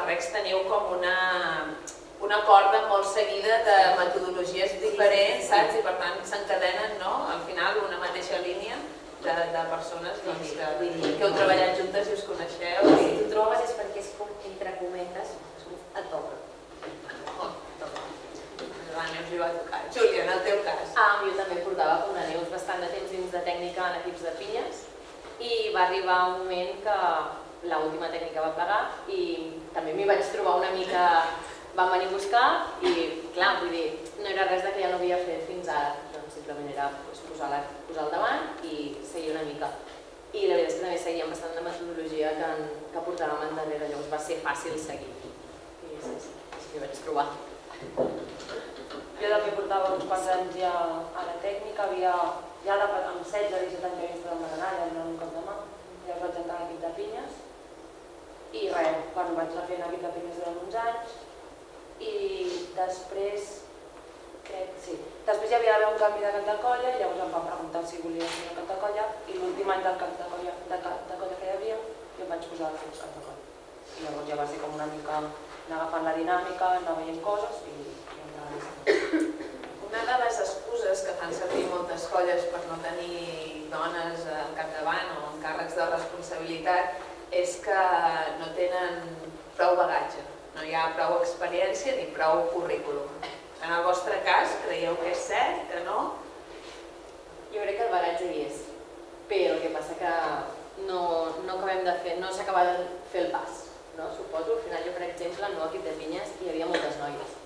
Recs teniu com una corda molt seguida de metodologies diferents, saps? I per tant s'encadenen, no?, al final una mateixa línia de persones que heu treballat juntes i us coneixeu. Si t'ho trobes és perquè és com, entre cometes, et toca. La Neus li va tocar. Júlia, en el teu cas. Jo també portava com la Neus bastant de temps dins de tècnica en equips de pinyes i va arribar un moment que l'última tècnica va plegar i també m'hi vaig trobar una mica... Vam venir a buscar i, clar, vull dir, no era res que ja no havia fet fins ara, doncs simplement era posar al davant i seguir una mica. I la veritat és que també seguíem bastant de metodologia que portàvem endarrere, llavors va ser fàcil seguir. I sí, m'hi vaig trobar. Jo també portava uns quants anys ja a la tècnica, ja amb 16 o 17 anys havia estat amb la canalla, no un cop de mà, llavors vaig entrar a l'equip de pinyes i res, quan vaig anar fent l'equip de pinyes durant uns anys i després, crec, sí, després hi havia d'haver un canvi de cap de colla i llavors em van preguntar si volia ser cap de colla i l'últim any del cap de colla que hi havia jo em vaig posar a fer cap de colla. I llavors ja va ser com una mica anar agafant la dinàmica, anar veient coses i entrar a l'estudi. Una de les excuses que fan servir moltes colles per no tenir dones al capdavant o en càrrecs de responsabilitat és que no tenen prou bagatge, no hi ha prou experiència ni prou currículum. En el vostre cas, creieu que és cert, que no? Jo crec que el bagatge hi és, però el que passa que no acabem de fer, no s'acaba de fer el pas, no? Suposo, al final jo, per exemple, al meu equip de pinyes hi havia moltes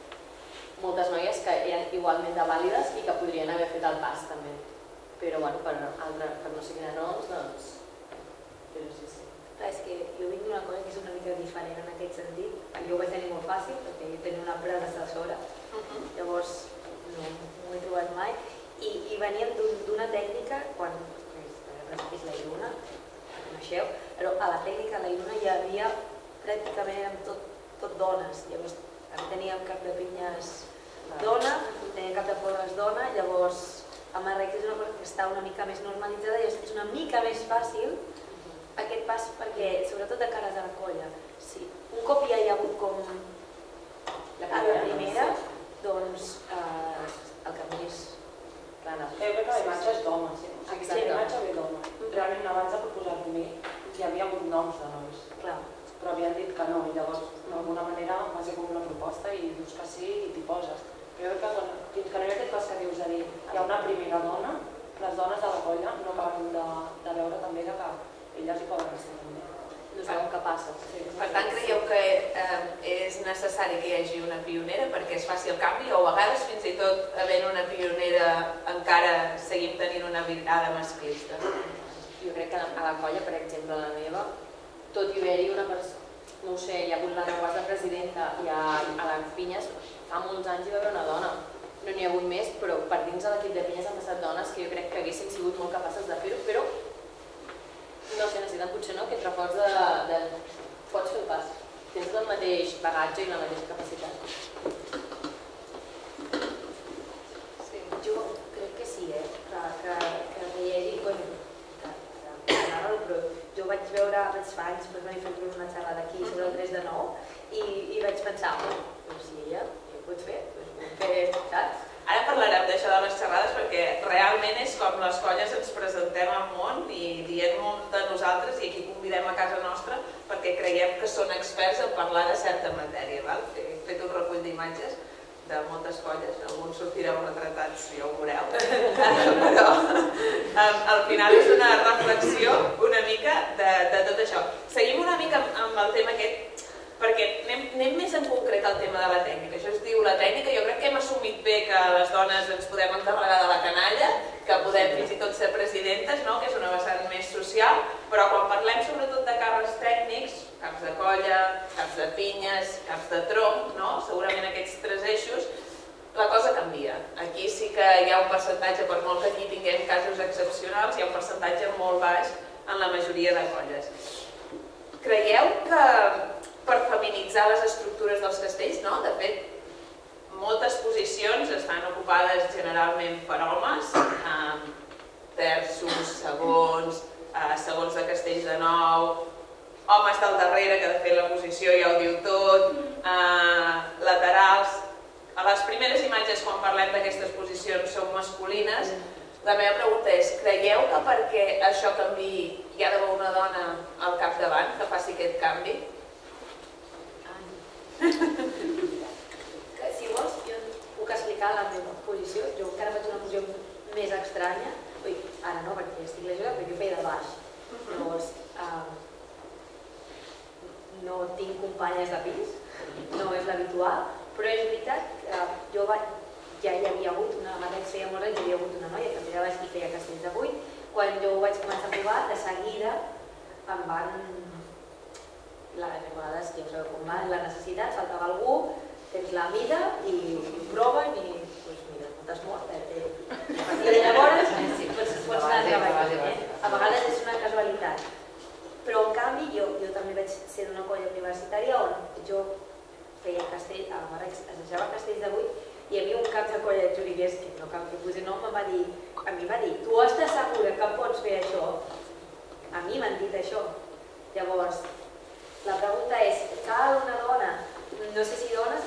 noies que eren igualment de vàlides i que podrien haver fet el pas també, però bueno, per no seguir noms, doncs, però sí. És que jo vinc d'una cosa que és una mica diferent en aquest sentit. Jo ho vaig tenir molt fàcil perquè jo tenia una predecessora, llavors no m'ho he trobat mai i veníem d'una tècnica, quan és la Iruna, la coneixeu, però a la tècnica de la Iruna hi havia pràcticament tot dones, llavors també teníem cap de pinyes dona, teníem cap de forres dona, llavors a Marrec és una cosa que està una mica més normalitzada i és una mica més fàcil aquest pas perquè, sobretot de cares a la colla, un cop ja hi ha hagut com la primera, doncs el camí és clar. Jo crec que la imatge és d'home, sí. Aquesta imatge ve d'home. Realment abans de proposar-me hi havia hagut noms de nois, però havien dit que no i llavors d'alguna manera va ser com una proposta i dius que sí i t'hi poses. Però jo crec que fins que no hi ha aquest pas que dius de dir hi ha una primera dona, les dones de la colla no acaben de veure també que elles hi poden estar també. No sabem què passa. Per tant, creieu que és necessari que hi hagi una pionera perquè es faci el canvi o a vegades fins i tot havent una pionera encara seguim tenint una mirada masclista? Jo crec que a la colla, per exemple, la meva, tot i haver-hi una persona, no ho sé, hi ha hagut la Neguas de presidenta i a les pinyes fa molts anys hi va haver una dona. No n'hi ha hagut més, però per dins de l'equip de pinyes han passat dones que jo crec que haguessin sigut molt capaces de fer-ho, però no sé, necessiten potser no, aquest reforç de pots fer el pas, tens el mateix bagatge i la mateixa capacitat. Jo crec que sí, que hi hagi, però jo vaig veure, fa anys, vaig venir a fer una xerrada aquí sobre el 3 de 9 i vaig pensar, si ella ho pot fer, saps? Ara parlarem d'això de les xerrades perquè realment és com les colles ens presentem al món i diem molt de nosaltres i aquí convidem a casa nostra perquè creiem que són experts en parlar de certa matèria. He fet un recull d'imatges de moltes colles, alguns sortireu retratats, ja ho veureu, però al final és una reflexió una mica de tot això. Seguim una mica amb el tema aquest perquè anem més en concret al tema de la tècnica. Això es diu la tècnica. Jo crec que hem assumit bé que les dones ens podem encarregar de la canalla, que podem fins i tot ser presidentes, que és una vessant més social, però quan parlem sobretot de càrrecs tècnics, caps de colla, caps de pinyes, caps de tronc, segurament aquests tres eixos, la cosa canvia. Aquí sí que hi ha un percentatge, per molt que aquí tinguem casos excepcionals, hi ha un percentatge molt baix en la majoria de colles. Creieu que per feminitzar les estructures dels castells, de fet, moltes posicions estan ocupades generalment per homes, terços, segons de castells de nou, homes del darrere, que de fet la posició ja ho diu tot, laterals. A les primeres imatges, quan parlem d'aquestes posicions, són masculines. La meva pregunta és, creieu que perquè això canviï hi ha d'haver una dona al capdavant que faci aquest canvi? Si vols, jo puc explicar la meva posició. Jo encara faig una posició més estranya. Ui, ara no, perquè estic llegida, però jo feia de baix. Llavors, no tinc companyes de pis, no és l'habitual, però és veritat que jo ja hi havia hagut una, abans feia molts anys, hi havia hagut una noia que també de baix i feia castells de 8. Quan jo ho vaig començar a provar, de seguida em van... A vegades, ja ho sabeu com va, la necessitat, faltava algú, tens la mida i proven i, doncs mira, no t'has mort. I llavors pots anar treballant. A vegades és una casualitat. Però en canvi jo també vaig ser d'una colla universitària on jo feia castell, assajava castells de 8 i hi havia un cap de colla de juriguers que no cal que posi nom, a mi va dir, tu estàs segura que pots fer això? A mi m'han dit això. Llavors, la pregunta és, cal una dona? No sé si dones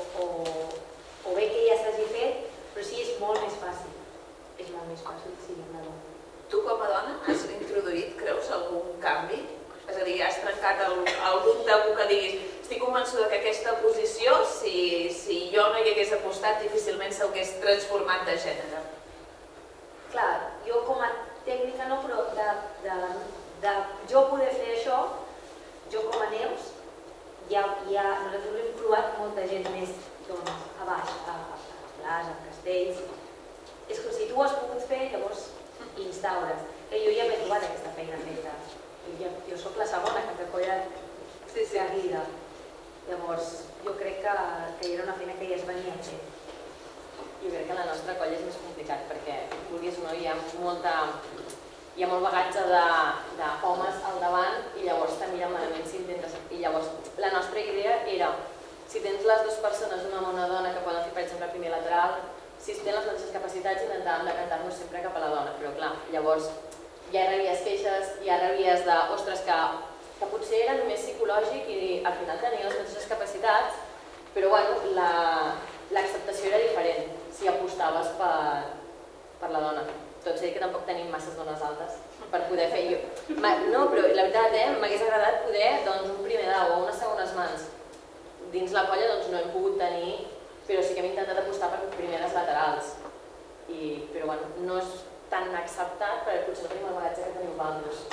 o bé que ja s'hagi fet, però sí és molt més fàcil. És molt més fàcil si una dona. Tu com a dona has introduït, creus, algun canvi? És a dir, has trencat algun tabú que diguis estic convençuda que aquesta posició, si jo no hi hagués apostat, difícilment s'hagués transformat de gènere. Clar, jo com a tècnica no, però de jo poder fer això, jo com a Neus, nosaltres hem provat molta gent més dones, a baix, a Plàs, a Castells. És com si tu ho has pogut fer, llavors instaures. Jo ja m'he trobat aquesta feina feta. Jo soc la segona que colla seguida. Llavors, jo crec que era una feina que ja es venia fent. Jo crec que la nostra colla és més complicat perquè, vulguis o no, hi ha molt bagatge d'homes al davant i llavors te miren malament si intentes... I llavors, la nostra idea era, si tens les dues persones, un home i una dona, que poden fer, per exemple, primer lateral, si tenen les mateixes capacitats, intentàvem decantar-nos sempre cap a la dona. Però clar, llavors ja rebies queixes, ja rebies de, ostres, que potser era només psicològic i al final tenia les mateixes capacitats, però bueno, l'acceptació era diferent si apostaves per la dona. Tot sé que tampoc tenim masses dones altes per poder fer jo. No, però la veritat, m'hagués agradat poder un primer dau o unes segones mans. Dins la colla no hem pogut tenir, però sí que hem intentat apostar per primeres laterals. Però bueno, no és tan acceptat perquè potser no tenim el bagatge que tenim vosaltres.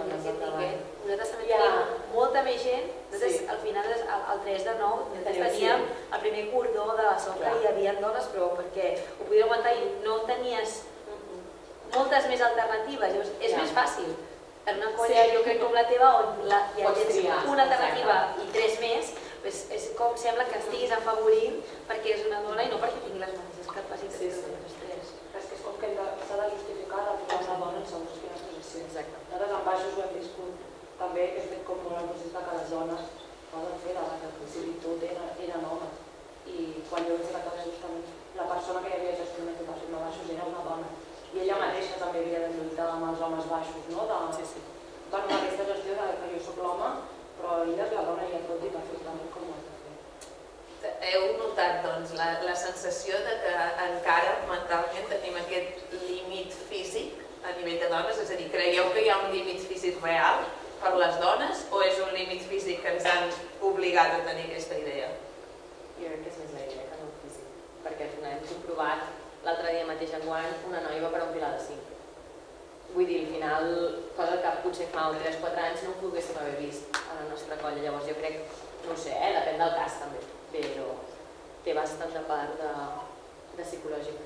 Nosaltres també tenim molta més gent. Al final, el 3 de 9, nosaltres teníem el primer cordó de la soca i hi havia dones, però perquè ho podies aguantar i no tenies moltes més alternatives, és més fàcil. En una colla, jo crec com la teva, on ja tens una alternativa i 3 més, és com sembla que estiguis afavorint perquè és una dona i no perquè tingui les mateixes capacitats que les 3. És que és com que s'ha de justificar la posar la dona en segons quines posicions. Nosaltres en baixos ho hem viscut també, que és com una posició que les dones poden fer davant del principi tot eren homes. I quan jo vaig a la casa justament, la persona que hi havia gestionat tot el firma baixos era una dona. I ella mateixa també havia de lluitar amb els homes baixos, no? Bueno, aquesta gestió que jo soc l'home, però ella és la dona i et pot dir perfectament com ho has de fer. Heu notat, doncs, la sensació de que encara mentalment tenim aquest límit físic a nivell de dones? És a dir, creieu que hi ha un límit físic real per les dones o és un límit físic que ens han obligat a tenir aquesta idea? Jo crec que és més la idea que no el físic, perquè al final hem comprovat l'altre dia mateix enguany una noia va per un pilar de 5. Vull dir, al final, cosa que potser fa 3-4 anys no ho poguéssim haver vist a la nostra colla. Llavors jo crec, no ho sé, depèn del cas també, però té bastant de part de psicològic.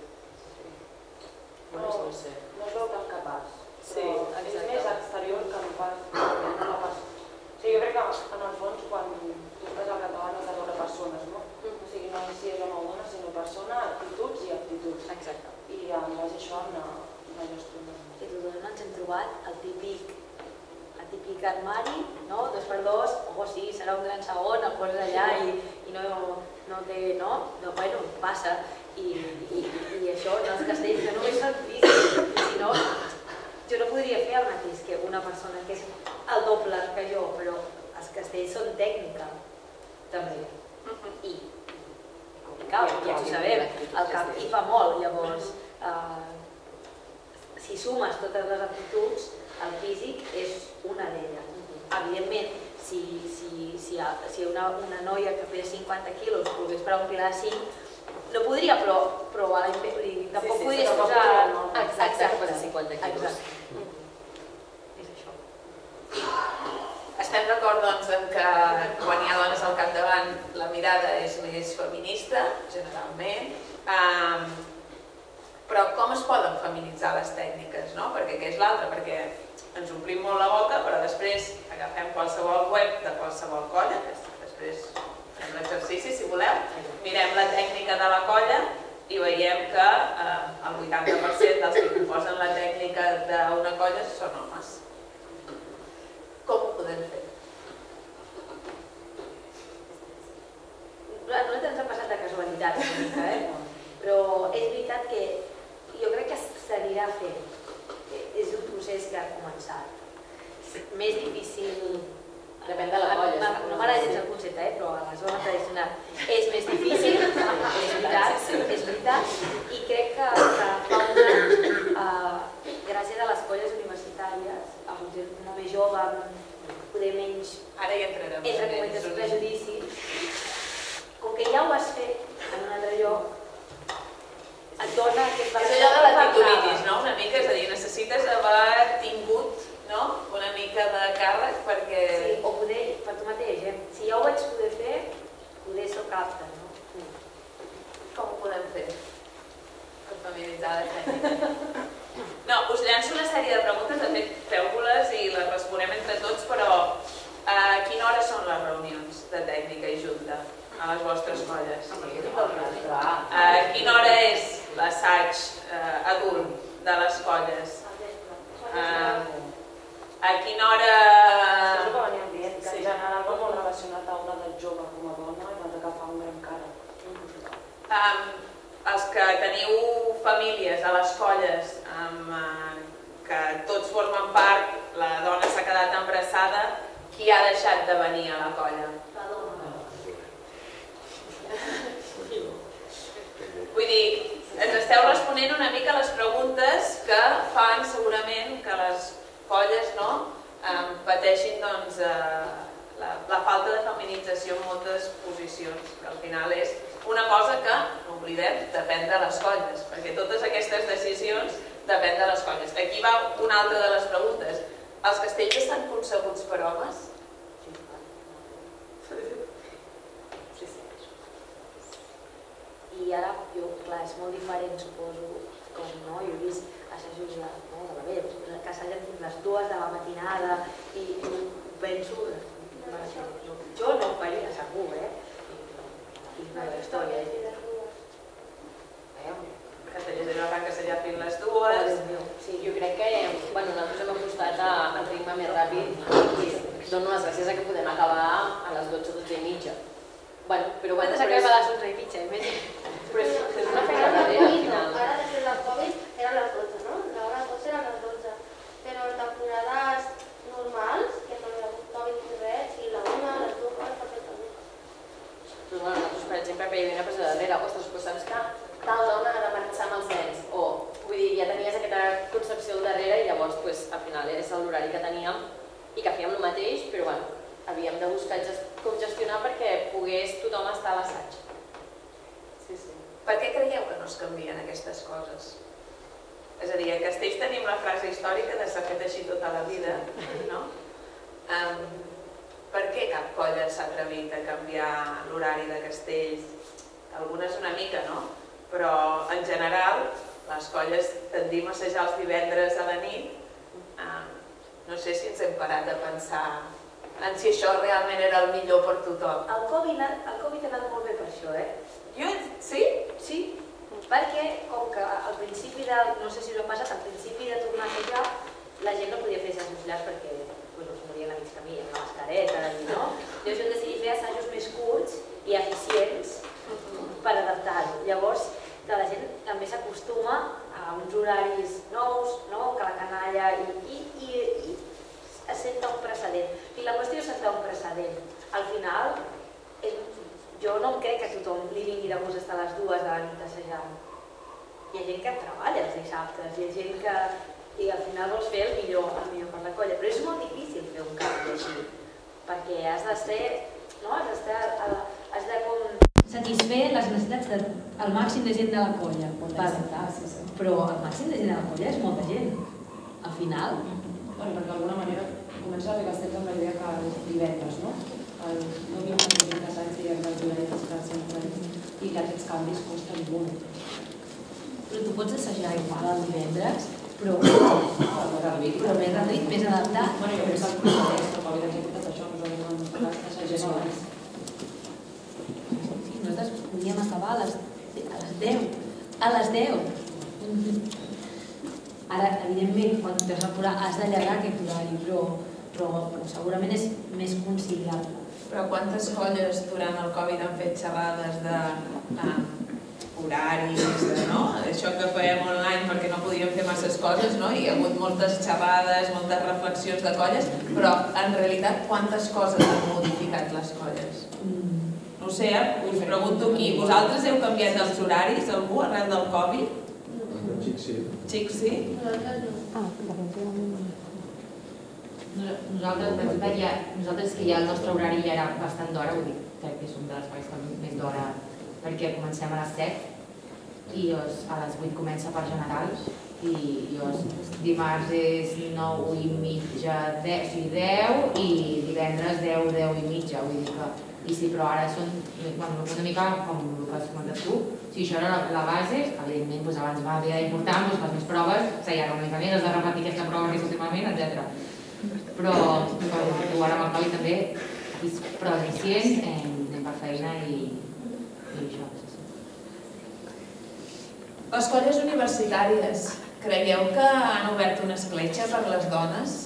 No es veu tan capaç, però és més exterior que no pas la persona. Jo crec que en el fons quan tu estàs al capdavant has de veure persones, no? O sigui, no si és home o dona, sinó persona, actituds i aptituds. Exacte. I en base a això no gestionem. I totes ens hem trobat el típic armari, no? 2x2, sí, serà un gran segon, el poses allà i no té, bueno, passa. I això, els castells, que només són físics, sinó jo no podria fer el mateix que una persona que és el doble que jo, però els castells són tècnica, també. I complicat, ja ho sabem, el camp hi fa molt, llavors si sumes totes les aptituds, el físic és una d'elles. Evidentment, si una noia que feia 50 quilos volgués per un pilar de 5, no podria, però tampoc podries posar... Exacte, per 50 quilos. És això. Estem d'acord doncs en que quan hi ha dones al capdavant la mirada és més feminista, generalment, però com es poden feminitzar les tècniques, no? Perquè què és l'altre? Perquè ens omplim molt la boca, però després agafem qualsevol web de qualsevol colla, després fem l'exercici, si voleu, mirem la tècnica de la colla i veiem que el 80% dels que composen la tècnica d'una colla són homes. Com ho podem fer? A nosaltres ens ha passat de casualitat una mica, però és veritat que jo crec que s'anirà fent. És un procés que ha començat. Més difícil... Depèn de la colla. No m'agrada gens el concepte, però a la zona tradicional és més difícil, és veritat, i crec que fa uns anys, gràcies a les colles universitàries, a gent molt més jove, poder menys... Ara hi entrarem. Entre cometes prejudicis. Com que ja ho has fet en un altre lloc, et dona aquest valor. És allò de la titulitis, no? Una mica, és a dir, necessites haver tingut una mica de càrrec perquè... Sí, o poder, per tu mateix, si ja ho vaig poder fer, poder s'ho capta, no? Com ho podem fer? Per feminitzar la tècnica. No, us llanço una sèrie de preguntes, de fet, feu-les i les responem entre tots, però a quina hora són les reunions de tècnica i junta a les vostres colles? A quina hora és l'assaig adult de les colles? A quina hora... Això és el que veníem dient, que en general va molt relacionat a una del jove com a dona i l'altra que fa un gran cara. Els que teniu famílies a les colles que tots formen part, la dona s'ha quedat embarassada, qui ha deixat de venir a la colla? La dona. Vull dir, ens esteu responent una mica les preguntes que fan segurament que les colles pateixin la falta de feminització en moltes posicions, que al final és una cosa que, no oblidem, depèn de les colles, perquè totes aquestes decisions depèn de les colles. Aquí va una altra de les preguntes. Els castells estan concebuts per homes? I ara, clar, és molt diferent, suposo, com no, jo he vist assajos de la veu, que assagen fins les 2 de la matinada i penso, jo no ho faria segur, és una història. Castellers de Llobregat que s'allà fins les 2. Jo crec que nosaltres hem apostat al ritme més ràpid i dono les gràcies a que podem acabar a les 12, 12 i mitja. Nosaltres acabem a les 11 i mitja, però és una feina darrere al final. Ara, després del Covid, eren les 12, no? L'hora de 12 eren les 12. Però en temporades normals, que no hi ha hagut Covid ni res, i la 1, les 2 hores perfectament. Doncs nosaltres, per exemple, hi havia una persona darrere, ostres, però saps que tal dona ha de marxar amb els nens, o vull dir, ja tenies aquesta concepció al darrere i llavors al final és l'horari que teníem i que fèiem el mateix, però havíem de buscar com gestionar perquè pogués tothom estar a l'assaig. Per què creieu que no es canvien aquestes coses? És a dir, a Castells tenim la frase històrica de s'ha fet així tota la vida, no? Per què cap colla s'ha atrevit a canviar l'horari de Castells? Algunes una mica, no? Però en general les colles tendim a assajar els divendres a la nit. No sé si ens hem parat a pensar en si això realment era el millor per tothom. El Covid ha anat molt bé per això, Sí? Sí, perquè com que al principi no sé si us ha passat, al principi de tornar a assajar, la gent no podia fer assajos llargs perquè es morien a mig camí, amb la mascareta, no? Llavors vam decidir fer assajos més curts i eficients per adaptar-ho. Llavors, la gent també s'acostuma a uns horaris nous, que la canalla i es senta un precedent tothom li vingui de gust estar a les 2 de la nit assajant. Hi ha gent que treballa els dissabtes, hi ha gent que i al final vols fer el millor per la colla, però és molt difícil fer un canvi així, perquè has de satisfer les necessitats del màxim de gent de la colla, però el màxim de gent de la colla és molta gent, al final. Perquè d'alguna manera comença a arribar amb la idea que els divendres, no? No hi ha una cosa interessant si hi ha els divendres que sempre i que aquests canvis costen molt. Però tu pots assajar igual el divendres, però més reduït, més adaptat. Bueno, jo penso que el Covid ens ha portat això, nosaltres assagem abans. Sí, nosaltres podíem acabar a les 10. A les 10! Ara, evidentment, quan t'has d'apurar has d'allargar aquest horari, però segurament és més conciliable. Però quantes colles durant el Covid han fet xerrades de horaris, no? Això que fèiem online perquè no podíem fer masses coses, no? Hi ha hagut moltes xerrades, moltes reflexions de colles, però en realitat quantes coses han modificat les colles? No ho sé, us pregunto aquí, vosaltres heu canviat els horaris, algú, arrel del Covid? Xics sí? Nosaltres que ja el nostre horari ja era bastant d'hora, vull dir, crec que som de les colles que més d'hora perquè comencem a les 7 i a les 8 comença per generals i dimarts és 9 i mitja, 10 i divendres 10, 10 i mitja, vull dir que però ara són una mica com el que has comentat tu, si això era la base, evidentment abans m'havia d'importar les més proves, s'allarga una mica més, has de repetir aquesta prova més últimament, etc. Però ara amb el Covid també proves eficients, anem per feina i això. Les colles universitàries, creieu que han obert una escletxa per les dones?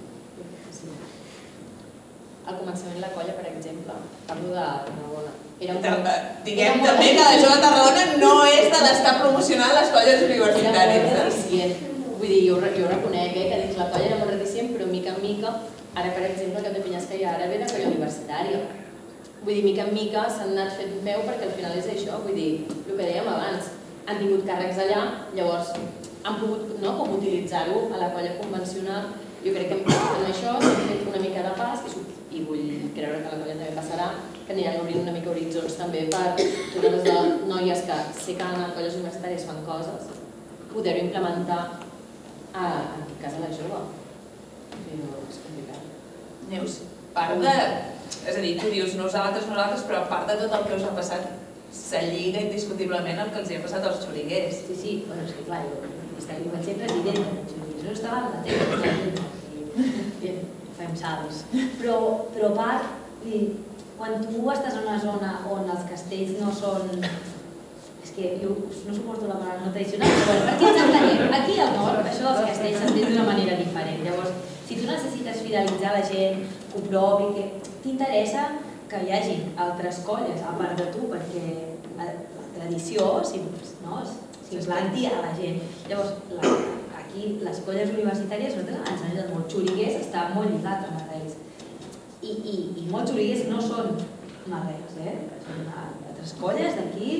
Al començament la colla, per exemple, parlo de Tarragona. Diguem també que la Jove Tarragona no és de l'estar promocionant les colles universitàries. Era molt reticient. Vull dir, jo reconec que dins la colla era molt reticient, però mica en mica, ara per exemple el cap de Pinyes que hi ha ara ve de colla universitària. Vull dir, mica en mica s'han anat fent veu perquè al final és això, vull dir, el que dèiem abans, han tingut càrrecs allà, llavors han pogut com utilitzar-ho a la colla convencional. Jo crec que en això s'han fet una mica de pas i vull creure que la colla també passarà, que aniran obrint una mica horitzons també per totes les noies que sé que en colles universitàries fan coses, poder-ho implementar en aquest cas a la jove. Però és complicat. Neus, part de... És a dir, tu dius nosaltres, però part de tot el que us ha passat s'alliga indiscutiblement el que els hi ha passat als xoriguers. Sí, bueno, és que clar, jo vaig ser president de xoriguers, no estava en la tele, fem salts. Però a part, quan tu estàs en una zona on els castells no són... És que jo no suporto la paraula no tradicional, però aquí ens entenem. Aquí al nord, això dels castells s'entén d'una manera diferent. Llavors, si tu necessites fidelitzar la gent, que ho provi, que t'interessa que hi hagi altres colles a part de tu, perquè la tradició s'implanti a la gent. Llavors, aquí les colles universitàries ens han ajudat molt. Xoriguers està molt lligat amb arrels. I molts xoriguers no són arrels, són altres colles d'aquí.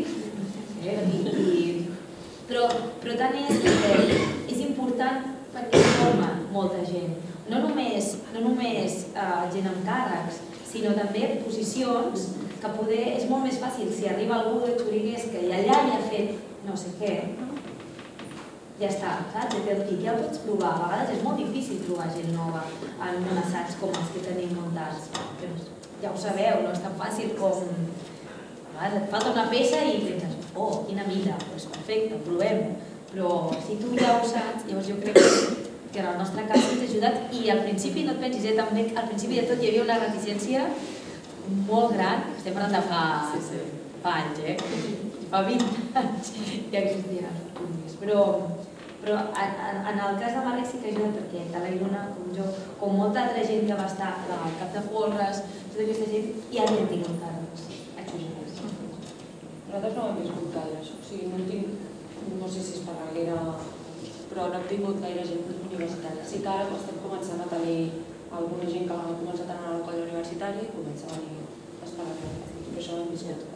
Però tant és important perquè forma molta gent. No només gent amb càrrecs, sinó també posicions que poder és molt més fàcil si arriba algú de xoriguers que allà hi ha fet no sé què, ja està, saps? I ja el pots provar. A vegades és molt difícil trobar gent nova en un assaig com els que tenim muntats. Ja ho sabeu, no és tan fàcil com... A vegades et falta una peça i penses, oh, quina mida, doncs perfecte, provem. Però si tu ja ho saps, llavors jo crec que en el nostre cas ens ha ajudat i al principi, no et pensis, també al principi de tot hi havia una reticència molt gran, estem parlant de fa anys, fa 20 anys ja existien els públics, però en el cas de Marrec sí que ha ajudat perquè tant la Ilona com jo, com molta altra gent que va estar al cap de folres, tota aquesta gent, ja havien tingut càrrecs aquí. Nosaltres no ho hem viscut gaire, o sigui, no sé si és per gaire, però no hem tingut gaire gent universitària. Sí que ara estem començant a tenir alguna gent que ha començat a anar a la colla universitària i comença a venir a estar a la colla, però això no hem viscut gaire.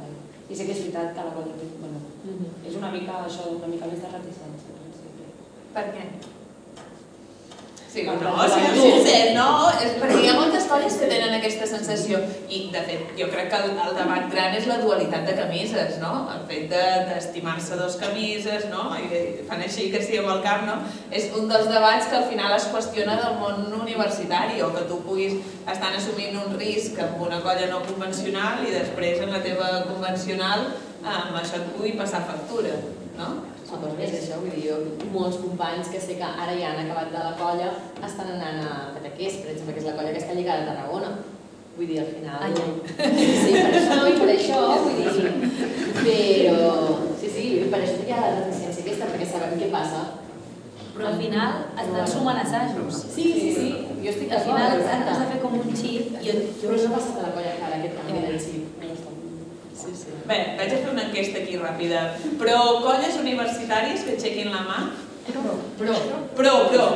I sé que és veritat que la colla és una mica això, una mica més de reticència. Per què? Sí, no, siguem sincers, no? És perquè hi ha moltes colles que tenen aquesta sensació i, de fet, jo crec que el debat gran és la dualitat de camises, no? El fet d'estimar-se dos camises, no? I fan així que sí amb el cap, no? És un dels debats que al final es qüestiona del món universitari o que tu puguis estar assumint un risc amb una colla no convencional i després en la teva convencional això et pugui passar factura, no? Suposo que és això, vull dir, jo, molts companys que sé que ara ja han acabat de la colla estan anant a Cadaqués, per exemple, que és la colla que està lligada a Tarragona. Vull dir, al final... Sí, per això, vull dir... Però... Sí, per això hi ha la reticència aquesta, perquè sabem què passa. Però al final estan sumant assajos. Sí. Jo estic al final has de fer com un xip. Però no ha passat a la colla encara, aquest canvi del xip. Bé, vaig a fer una enquesta aquí ràpida. Però colles universitàries que aixequin la mà? Però.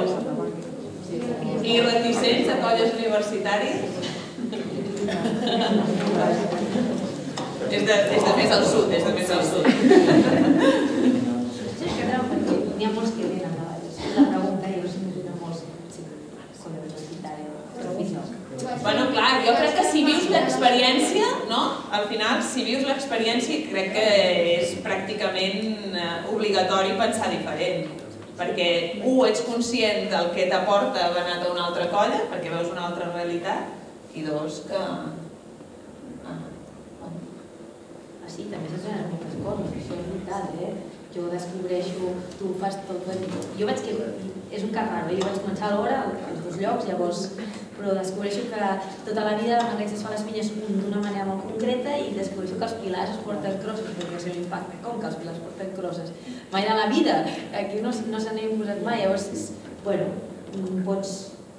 I reticents a colles universitàries? És de més al sud, Sí, que n'hi ha molts que venen a la pregunta, jo sí que molts colla universitària. Bueno, clar, jo crec que si vius l'experiència, no? Al final, si vius l'experiència, crec que és pràcticament obligatori pensar diferent. Perquè, ets conscient del que t'aporta haver anat a una altra colla, perquè veus una altra realitat, i dos, que... Sí, també s'assenen moltes coses, això és veritat, Jo descobreixo, tu fas tot... Jo veig que és un cas raro, jo vaig començar a l'hora, als dos llocs, llavors... Però descobreixo que tota la vida en es fan les pinyes d'una manera molt concreta i descobreixo que els pilars es porten crosses, perquè és un impacte, com que els pilars es porten crosses? Mai de la vida, aquí no se n'he posat mai, llavors, bueno, pots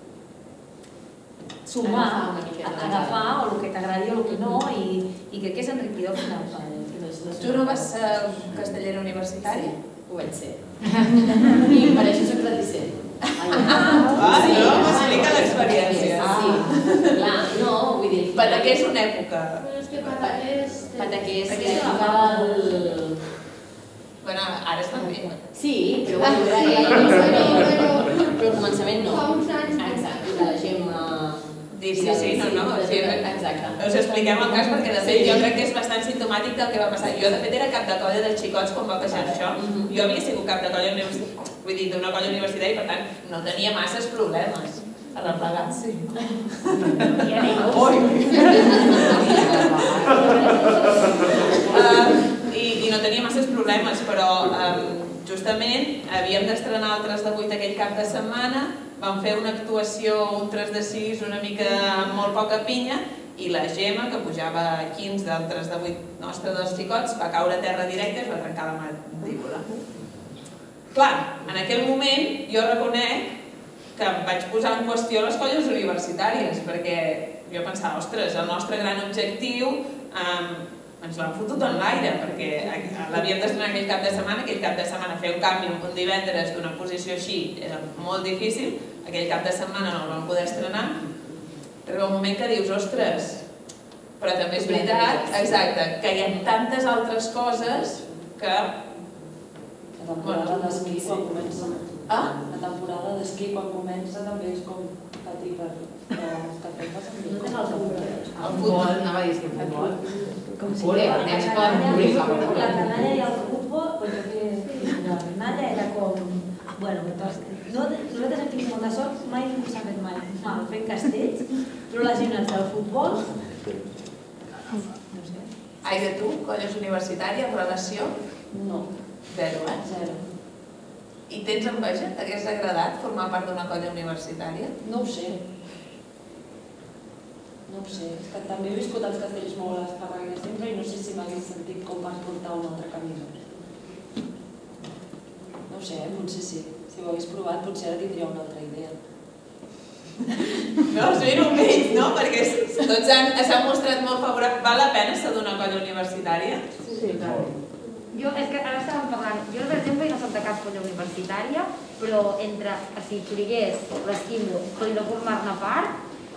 sumar, agafar o el que t'agradi o el que no, i crec que és enriquidor al final. Tu no vas ser castellera universitària? Ho vaig ser. I per això soc reticent. M'explica l'experiència. Sí, clar, no, vull dir... Pataqués és una època. Però és que Pataqués... Pataqués l'època del... Bueno, ara està bé. Sí, però al començament no. Fa uns anys. Exacte, de la Gemma... Sí, no. Exacte. Us expliquem el cas perquè de fet jo crec que és bastant simptomàtic del que va passar. Jo de fet era cap de colla de xicots quan va passar això. Jo havia sigut cap de colla universitària, vull dir, d'una colla universitària i per tant no tenia masses problemes a replegar. Sí. I no tenia masses problemes, però justament havíem d'estrenar el 3 de 8 aquell cap de setmana, vam fer una actuació, un 3 de 6, una mica amb molt poca pinya, i la Gemma, que pujava a 15 del 3 de 8 nostre dels xicots, va caure a terra directa i es va trencar la mandíbula. Clar, en aquell moment jo reconec que em vaig posar en qüestió les colles universitàries, perquè jo pensava, ostres, el nostre gran objectiu ens l'han fotut en l'aire, perquè l'havíem d'estrenar aquell cap de setmana fer un canvi un divendres d'una posició així era molt difícil, aquell cap de setmana no el vam poder estrenar, arriba un moment que dius, ostres, però també és veritat, exacte, que hi ha tantes altres coses que... La temporada d'esquí quan comença. La temporada d'esquí quan comença també és com patir per... El futbol, anava a dir que el futbol. Com si la canalla i el futbol, la canalla era com... Bueno, nosaltres hem tingut molta sort, mai ningú s'ha fet mal fent castells, però les gimnes del futbol... No sé. Aida, tu, colles universitàries, relació? No. Zero, Zero. I tens enveja? T'hagués agradat formar part d'una colla universitària? No ho sé. No ho sé. És que també he viscut els castells molt a les carreres sempre i no sé si m'hagués sentit com per portar una altra camisa. No ho sé, potser sí. Si ho hagués provat potser ara tindria una altra idea. No, es miro amb ells, no? Perquè tots s'han mostrat molt favorables. Val la pena ser d'una colla universitària? Sí, clar. Jo, és que ara estàvem parlant, jo per exemple no soc de cap colla universitària, però entre, si Xurigués, l'Esquimbo, i no formar-ne part,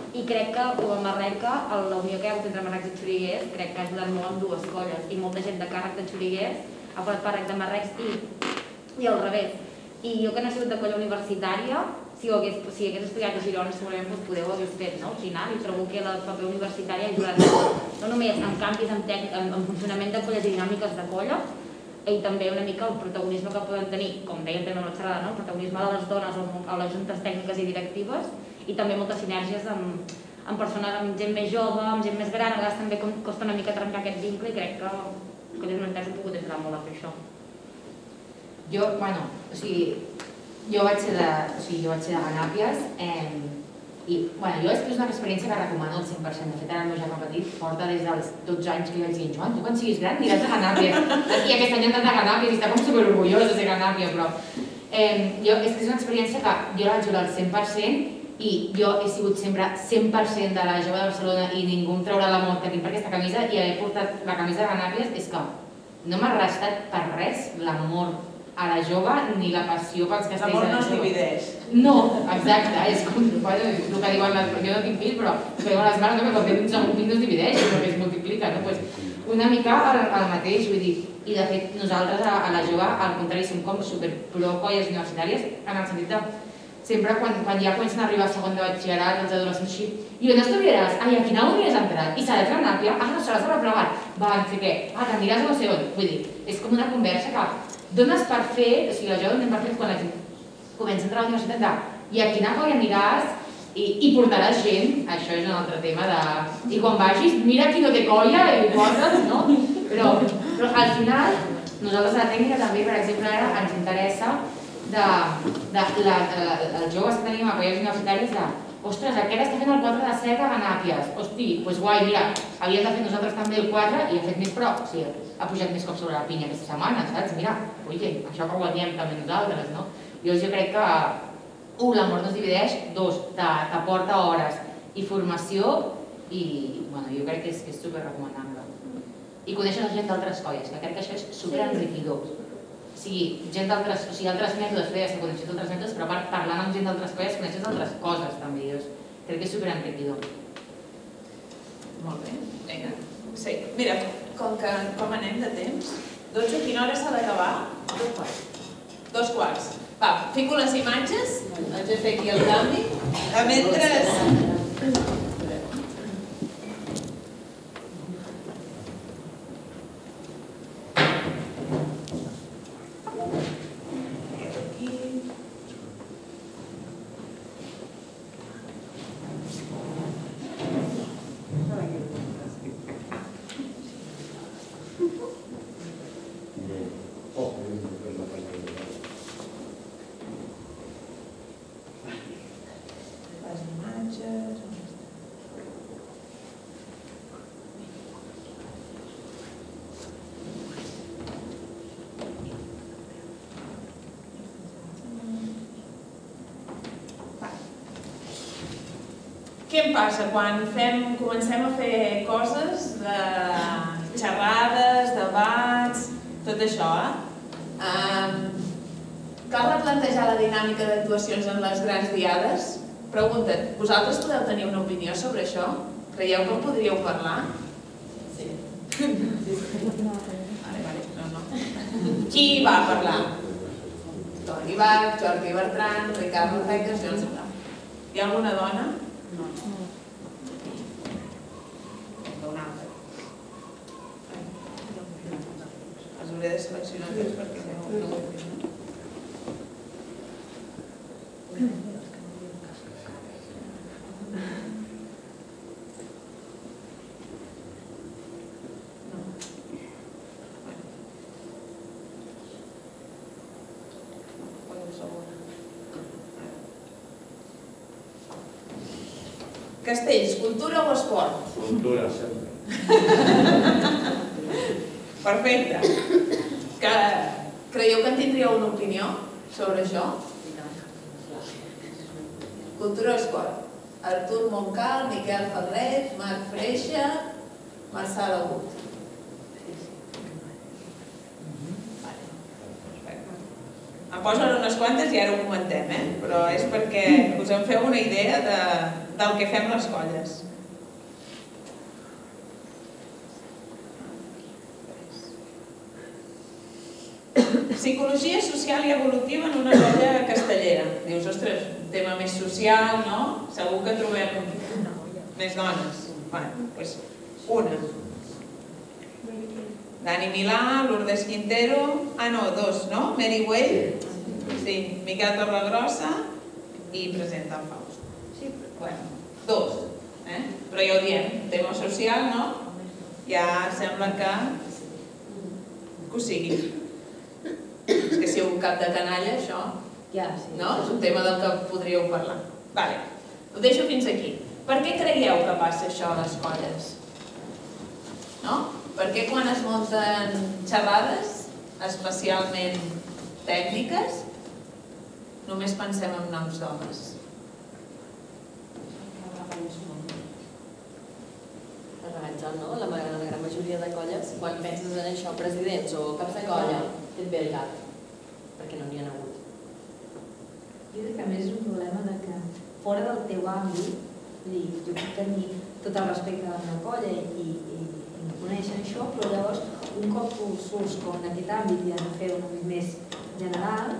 i crec que a Marreca, la unió que hi ha hagut entre Marrecs i Xoriguers, crec que ha ajudat molt amb dues colles, i molta gent de càrrec de Xoriguers ha posat càrrec de Marrecs i al revés. I jo que no he sigut de colla universitària, si hagués estudiat a Girona segurament podeu haver fet, no? Al final, i trobo que el paper universitari ha ajudat no només en canvis en funcionament de colles i dinàmiques de colla, i també una mica el protagonisme que poden tenir, com deien també a la xerrada, el protagonisme de les dones a les juntes tècniques i directives, i també moltes sinergies amb persones, amb gent més jove, amb gent més gran. A vegades també costa una mica trencar aquest vincle i crec que les universitats han pogut ajudar molt a fer això. Jo vaig ser de Ganàpies i jo és una experiència que recomano al 100%. De fet, ara el meu germà petit porta des dels 12 anys que li vaig dir, Joan, tu quan siguis gran aniràs a Ganàpies. Aquí aquest any ha anat a Ganàpies i està com superorgullós de ser Ganàpia, però és una experiència que jo la vaig viure al 100% i jo he sigut sempre 100% de la jove de Barcelona i ningú em traurà la mort aquí per aquesta camisa, i haver portat la camisa de Ganàpies és que no m'ha restat per res l'amor a la jove ni la passió pels castells. L'amor no es divideix. No, exacte, és com el que diuen les... Jo no tinc fill, però el que diuen les mares, que quan tens un fill no es divideix, sinó que es multiplica, no? Una mica el mateix, vull dir, i de fet nosaltres a la jove, al contrari, som com superpro colles universitàries, en el sentit de sempre quan ja comencen a arribar a segon de batxillerat, els adolescents així, i on estudiaràs? Ai, a quina uni has entrat? I seràs a Ganàpia? Ah, no seràs a replegat? Va, no sé què, t'aniràs a no sé on? Vull dir, és com una conversa que dones per fer, o sigui, la jove donem per fer quan la gent comença a entrar a la universitat de i a quina colla aniràs i portaràs gent, això és un altre tema de... I quan vagis, mira qui no té colla i portes, no? Però al final, nosaltres a la tècnica també, per exemple, ara ens interessa els joves que tenim a colles universitàries de ostres, aquest està fent el 4 de 7 a Ganàpies, hosti, doncs guai, mira, havíem de fer nosaltres també el 4 i ha fet més prop, o sigui, ha pujat més cop sobre la pinya aquesta setmana, saps? Mira, ui, això que ho guanyem també nosaltres, no? Jo crec que, l'amor no es divideix, 2, t'aporta hores i formació i, jo crec que és superrecomanable. I conèixer la gent d'altres colles, que crec que això és superenriquidor. O sigui, gent d'altres, o sigui, altres mètodes, feies que coneixes d'altres mètodes, però parlant amb gent d'altres colles coneixes d'altres coses també, crec que és superenriquidor. Molt bé, vinga. Sí, mira, com anem de temps? 12, quina hora s'ha d'acabar? 2 quarts. Va, fico les imatges, haig de fer aquí el canvi. Mentre... Què em passa quan comencem a fer coses de xerrades, debats, tot això? Cal replantejar la dinàmica d'actuacions en les grans diades? Pregunta't, vosaltres podeu tenir una opinió sobre això? Creieu que en podríeu parlar? Sí. Qui va parlar? Toni Bach, Jordi Bertran, Ricardo Reques, jo no sé. Hi ha alguna dona? No. Una altra. Els hauré de seleccionar tots perquè no ho he fet. Castells, cultura o esport? Cultura, sempre. Perfecte. Creieu que en tindríeu una opinió sobre això? Cultura o esport? Artur Montcal, Miquel Ferrer, Marc Freixa, Marçal Agut. Em poso ara unes quantes i ara ho comentem, però és perquè us en feu una idea del que fem les colles. Psicologia social i evolutiva en una colla castellera. Dius, ostres, un tema més social, no? Segur que trobem més dones. Bé, doncs una. Dani Milà, Lourdes Quintero, dos, no? Mary Way, sí, Miquel Torregrossa i presenta el Faust. Sí, bueno, dos, però ja ho diem, tema social, no? Ja sembla que ho sigui. És que si heu un cap de canalla, això, no? És un tema del que podríeu parlar. Vale, ho deixo fins aquí. Per què creieu que passa això a les colles? No? Per què quan es munten xerrades, especialment tècniques, només pensem en noms d'homes? Realitzant, no? La gran majoria de colles, quan penses en això, presidents o caps de colla, et ve el cap, perquè no n'hi ha hagut. Jo crec que a més és un problema de que fora del teu àmbit, jo puc tenir tot el respecte de la meva colla i coneixen això, però llavors un cop tu surts com en aquest àmbit i has de fer una més general,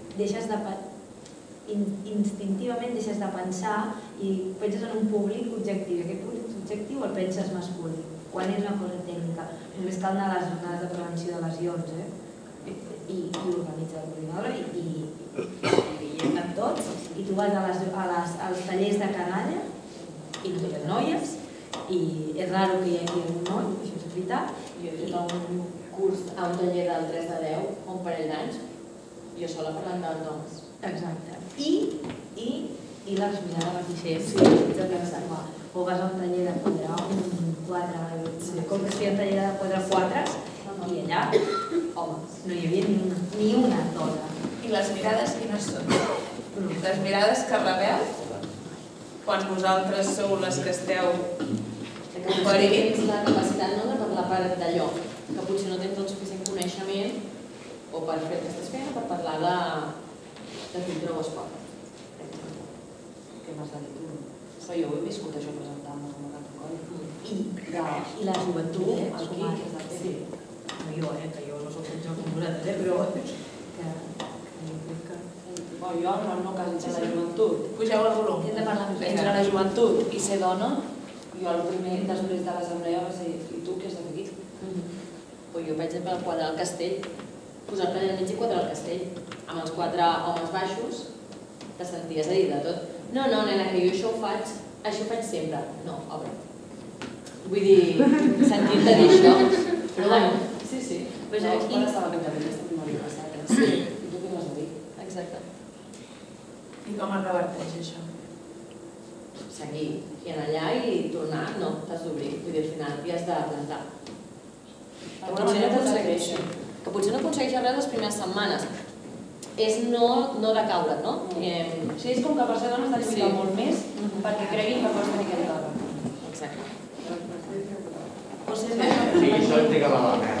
instintivament deixes de pensar i penses en un públic objectiu. Aquest públic objectiu el penses masculí, quan és una cosa tècnica. Només cal anar a les jornades de prevenció de lesions i organitzar el coordinador i hi estan tots, i tu vas als tallers de canalla i no hi ha noies, i és raro que hi hagi un noi, això és veritat. Jo he fet un curs a un taller del 3 de 10, un parell d'anys, jo sola parlant dels dones. Exacte. I les mirades mateixes. Sí, o vas a un taller de quadre, com que es feia un taller de quadre 4, i allà, home, no hi havia ni una dona. I les mirades quines són? Les mirades que rebeu quan vosaltres sou les que esteu oferint? La capacitat de parlar d'allò, que potser no tens el suficient coneixement o per fer el que estàs fent o per parlar de qui trobes fora. Què m'has de dir tu? Però jo ho he viscut això presentant-me com a cap de colla. I la joventut, els comarques, sí. Que jo no soc sense cultureta, però jo no quasi la joventut. Pugeu el volum. hem de parlar més. Entre la joventut i ser dona, jo el primer després de l'assemblea va ser i tu què has de fer aquí? Jo, per exemple, quadrar el castell, posar-te allà al mig i quadrar el castell, amb els 4 homes baixos, te senties a dir de tot. No, nena, que jo això ho faig sempre. No, obre. Vull dir, sentir-te dir això. Però bueno, sí. Però ja quan estava pintant aquesta primavera passada. Sí. I tu què m'has de dir? Exacte. I com es reverteix això? Seguir, i anar allà i tornar, no, t'has d'obrir. Vull dir, al final t'hi has de plantar. Que potser no aconsegueixes res les primeres setmanes. És no decaure't, no? Sí, és com que per ser dona has de lluitar molt més perquè creguin que pots tenir aquest càrrec. Exacte. Sí, això et té que la merda.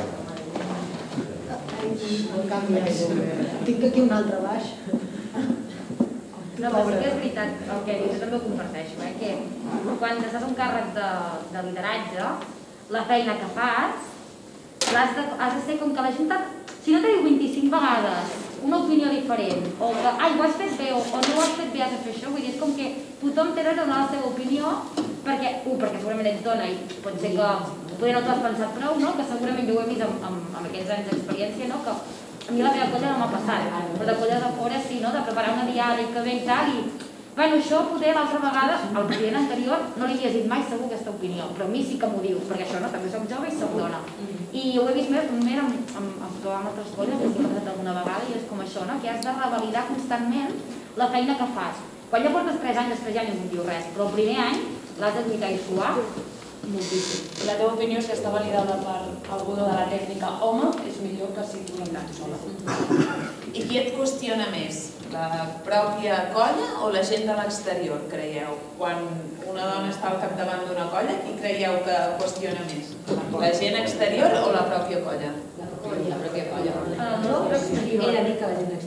Tinc aquí un altre baix. No, però sí que és veritat el que dius, jo també ho comparteixo, que quan estàs a un càrrec de lideratge, la feina que fas, has de ser com que la gent, si no te diu 25 vegades una opinió diferent, o que, ho has fet bé, o no ho has fet bé, has de fer això, vull dir, és com que tothom té dret a donar la seva opinió, perquè segurament ets dona i pot ser que potser no t'ho has pensat prou, no? Que segurament jo ho he vist amb aquests anys d'experiència, no? Que a mi la meva colla no m'ha passat, però de colles de fora sí, no? De preparar una diada i que ve i tal, i bueno, això poder l'altra vegada, al president anterior no li havies dit mai segur aquesta opinió, però a mi sí que m'ho diu, perquè això no, també soc jove i soc dona. I ho he vist més amb altres colles, que s'hi ha passat alguna vegada, i és com això, no? Que has de revalidar constantment la feina que fas. Quan ja portes 3 anys, després ja ningú et diu res, però el primer any l'has de lluitar i suar moltíssim. La teva opinió, si està validada per algú de la tècnica home, és millor que si tu no ets sola. I qui et qüestiona més? La pròpia colla o la gent de l'exterior, creieu? Quan una dona està al capdavant d'una colla, qui creieu que qüestiona més? La gent exterior o la pròpia colla? La pròpia colla. Jo he de dir que la gent exterior.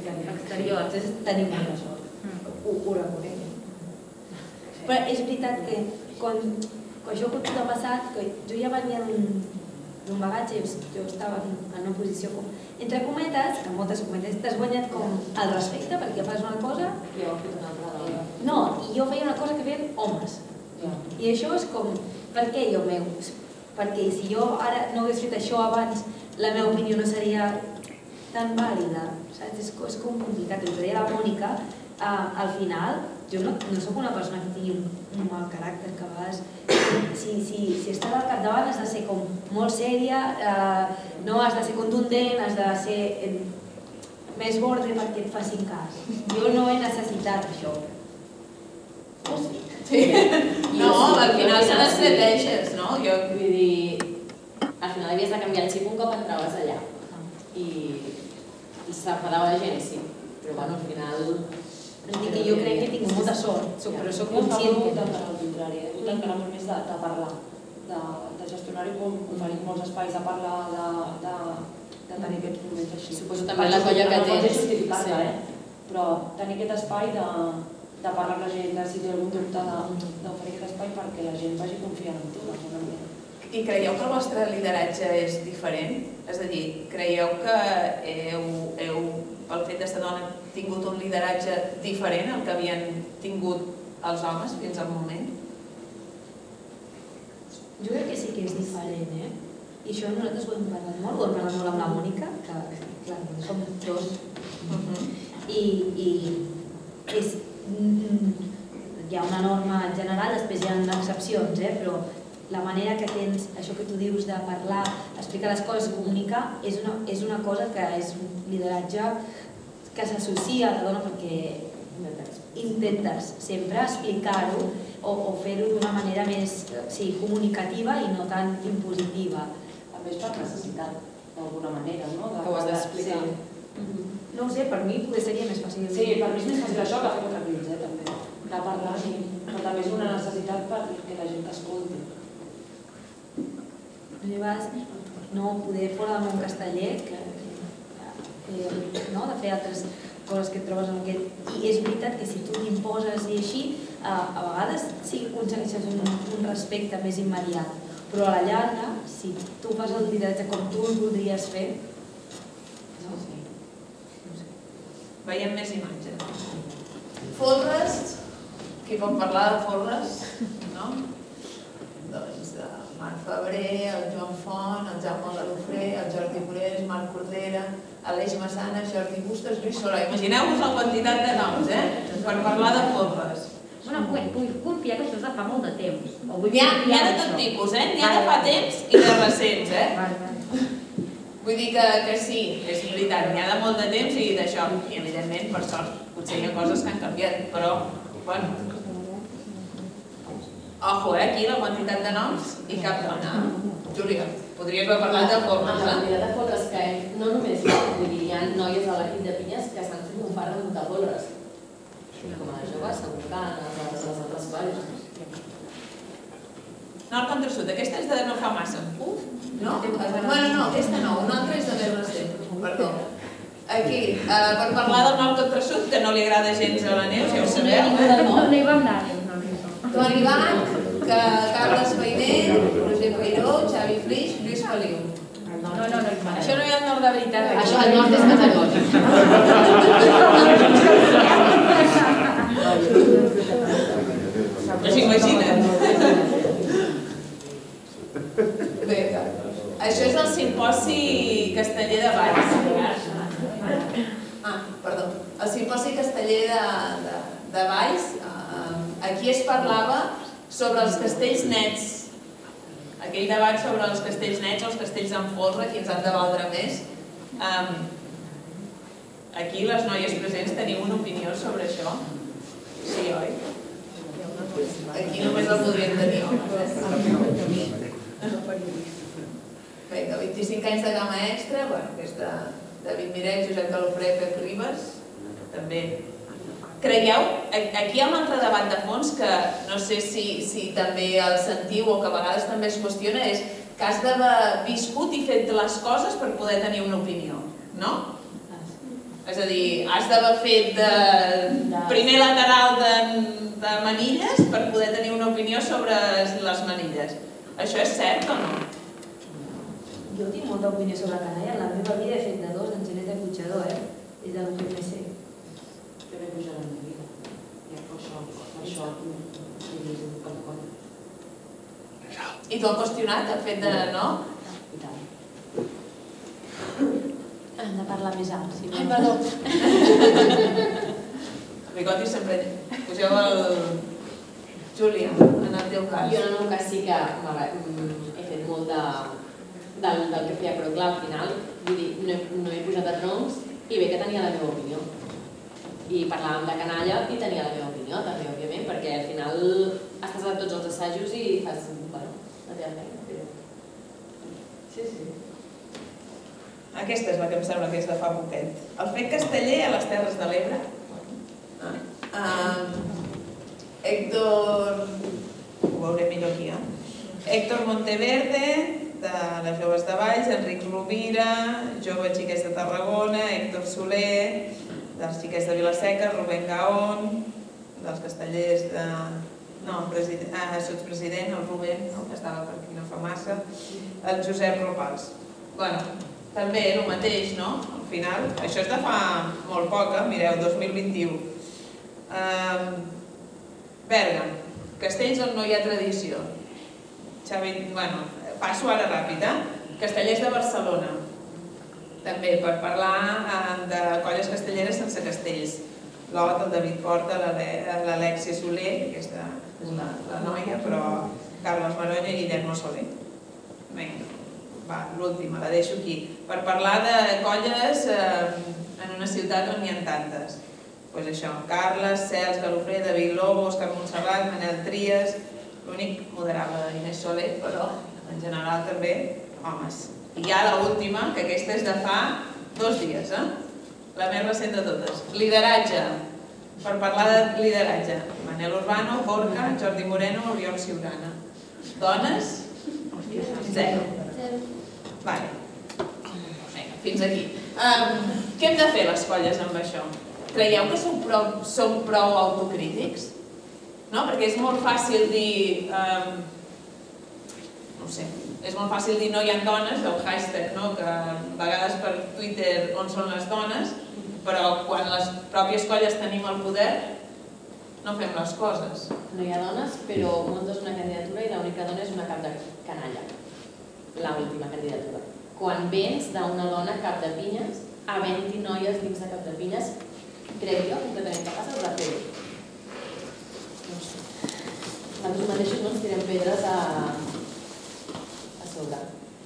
exterior. Tenim molta sort. Ho reconec. Però és veritat que quan això pot ha passat, que jo ja venia d'un bagatge, jo estava en una posició com, entre cometes, amb moltes cometes, t'has guanyat com el respecte perquè fas una cosa... I heu fet una altra dona. No, i jo feia una cosa que feien homes. I això és com, per què jo meu? Perquè si jo ara no hagués fet això abans, la meva opinió no seria tan vàlida, saps? És com complicat. El que deia la Mònica, al final, jo no soc una persona que tingui un mal caràcter, que a vegades, si estàs al capdavant has de ser com molt sèria, no has de ser contundent, has de ser més borde perquè et facin cas. Jo no he necessitat això. O sí? No, al final són estratègies, no? Vull dir, al final havies de canviar el xip un cop entraves allà. I s'enfadava la gent, sí. Però bueno, al final... Jo crec que tinc molta sort, però soc conscient que... Jo al contrari, he hagut encara molt més de parlar, de gestionar-ho, oferir molts espais a parlar, de tenir aquests moments així. Suposo també la colla que tens. No pot justificar-la, però tenir aquest espai de parlar amb la gent, si té algun dubte, d'oferir aquest espai perquè la gent vagi confiant en tu, d'alguna manera. I creieu que el vostre lideratge és diferent? És a dir, creieu que heu, pel fet d'estar dona, tingut un lideratge diferent al que havien tingut els homes fins al moment? Jo crec que sí que és diferent, I això nosaltres ho hem parlat molt, ho hem parlat molt amb la Mònica, que clar, som dos. I hi ha una norma general, després hi ha excepcions, però la manera que tens, això que tu dius de parlar, explicar les coses, comunicar, és una cosa que és un lideratge que s'associa a la dona perquè intentes sempre explicar-ho o fer-ho d'una manera més comunicativa i no tan impositiva. A més per necessitat, d'alguna manera, no? Que ho has d'explicar. No ho sé, per mi potser seria més fàcil. Sí, per mi és més fàcil això que fer quatre crits, també. De parlar, però també és una necessitat perquè la gent t'escolti. No poder fora del món casteller, de fer altres coses que et trobes en aquest... I és veritat que si tu t'imposes i així, a vegades sí que aconsegueixes un respecte més immediat, però a la llarga, si tu fas el lideratge com tu el voldries fer, Veiem més imatges. Folres, qui pot parlar de Folres? No? Doncs Marc Febrer, el Joan Font, el Jaume Galofré, el Jordi Morés, Marc Cordera, Aleix Massana, Jordi Bustos, Lluís Solà. Imagineu-vos la quantitat de noms, per parlar de Folres. Bueno, vull confiar que això és de fa molt de temps. N'hi ha de tot tipus, n'hi ha de fa temps i de recents, Vull dir que sí, és veritat, n'hi ha de molt de temps i d'això, i evidentment, per sort, potser hi ha coses que han canviat, però, bueno... Ojo, aquí la quantitat de noms i cap dona. Júlia, podries haver parlat de Folres, La quantitat de Folres que no només hi ha noies a l'equip de pinyes que s'han fet un far de Folres. Com a joves, segur que en les altres colles. Nord contra sud, aquesta és de no fa massa. No? Bueno, no, aquesta no, una altra és de més recent, perdó. Aquí, per parlar del nord contra sud, que no li agrada gens a la Neus, ja ho sabeu. No hi vam anar. Toni Bach, Carles Fainé, Roger Peiró, Xavi Flix, Lluís Feliu. No. Això no hi ha el nord de veritat. Això al nord és Patagònia. No s'imaginen. Vinga. Això és el simposi casteller de Valls. Perdó. El simposi casteller de Valls. Aquí es parlava sobre els castells nets. Aquell debat sobre els castells nets o els castells en folre, qui ens han de valdre més. Aquí les noies presents tenim una opinió sobre això. Sí, oi? Aquí només la podrien tenir homes. Vinga, 25 anys de gamma extra, que és de David Miret, Josep Galofré, Pep Ribas, també. Creieu, aquí hi ha un altre debat de fons que no sé si també el sentiu o que a vegades també es qüestiona, és que has d'haver viscut i fet les coses per poder tenir una opinió, no? És a dir, has d'haver fet de primer lateral de manilles per poder tenir una opinió sobre les manilles. Això és cert o no? Jo tinc molta opinió sobre canalla. En la meva vida he fet de dos d'enginyer de cotxador, des del PMC. Jo m'he pujat en la vida. I per això he vist un cop de colla. I t'ho ha qüestionat, el fet de no? I tant. Hem de parlar més alt, si no... Ai, perdó. El bigoti sempre... Poseu el... Júlia, en el teu cas. Jo en el meu cas sí que he fet molt del que feia, però clar, al final, vull dir, no he posat a troncs i bé que tenia la meva opinió. I parlàvem de canalla i tenia la meva opinió també, òbviament, perquè al final estàs a tots els assajos i fas, bueno, la teva feina. Sí, sí. Aquesta és la que em sembla que és de fa poquet. El fet casteller a les Terres de l'Ebre. Héctor... Ho veuré millor aquí, Héctor Monteverde, de les Joves de Valls, Enric Rovira, Jove Xiquets de Tarragona, Héctor Soler, dels Xiquets de Vila-seca, Rubén Gaón, dels Castellers de... No, sotspresident, el Rubén, que estava per aquí no fa massa, el Josep Ropals. Bueno, també el mateix, no? Al final, això és de fa molt poc, mireu, 2021. Berga, castells on no hi ha tradició. Bueno, passo ara ràpid, Castellers de Barcelona. També per parlar de colles castelleres sense castells. L'Ot, el David Porta, l'Alexia Soler, aquesta és la noia, però Carles Maronya i Guillermo Soler. Vinga. Va, l'última, la deixo aquí. Per parlar de colles en una ciutat on n'hi ha tantes. Doncs això, Carles, Cels, Galofré, David Lobo, Òscar Montserrat, Manel Trias, l'únic moderava Inés Soler, però en general també homes. I ja l'última, que aquesta és de fa 2 dies, la més recent de totes. Lideratge. Per parlar de lideratge. Manel Urbano, Gorka, Jordi Moreno, Oriol Ciurana. Dones? 0. Vale. Fins aquí. Què hem de fer les colles amb això? Creieu que som prou autocrítics? No? Perquè és molt fàcil dir... No sé, és molt fàcil dir no hi ha dones, el hashtag, que a vegades per Twitter on són les dones, però quan les pròpies colles tenim el poder no fem les coses. No hi ha dones, però muntes una candidatura i l'única dona és una cap de canalla. L'última candidatura. Quan vens d'una dona cap de pinyes a 20 noies dins de cap de pinyes, crec jo que tenim capaces de fer-ho. No sé. Nosaltres mateixos no ens tirem pedres a sobre.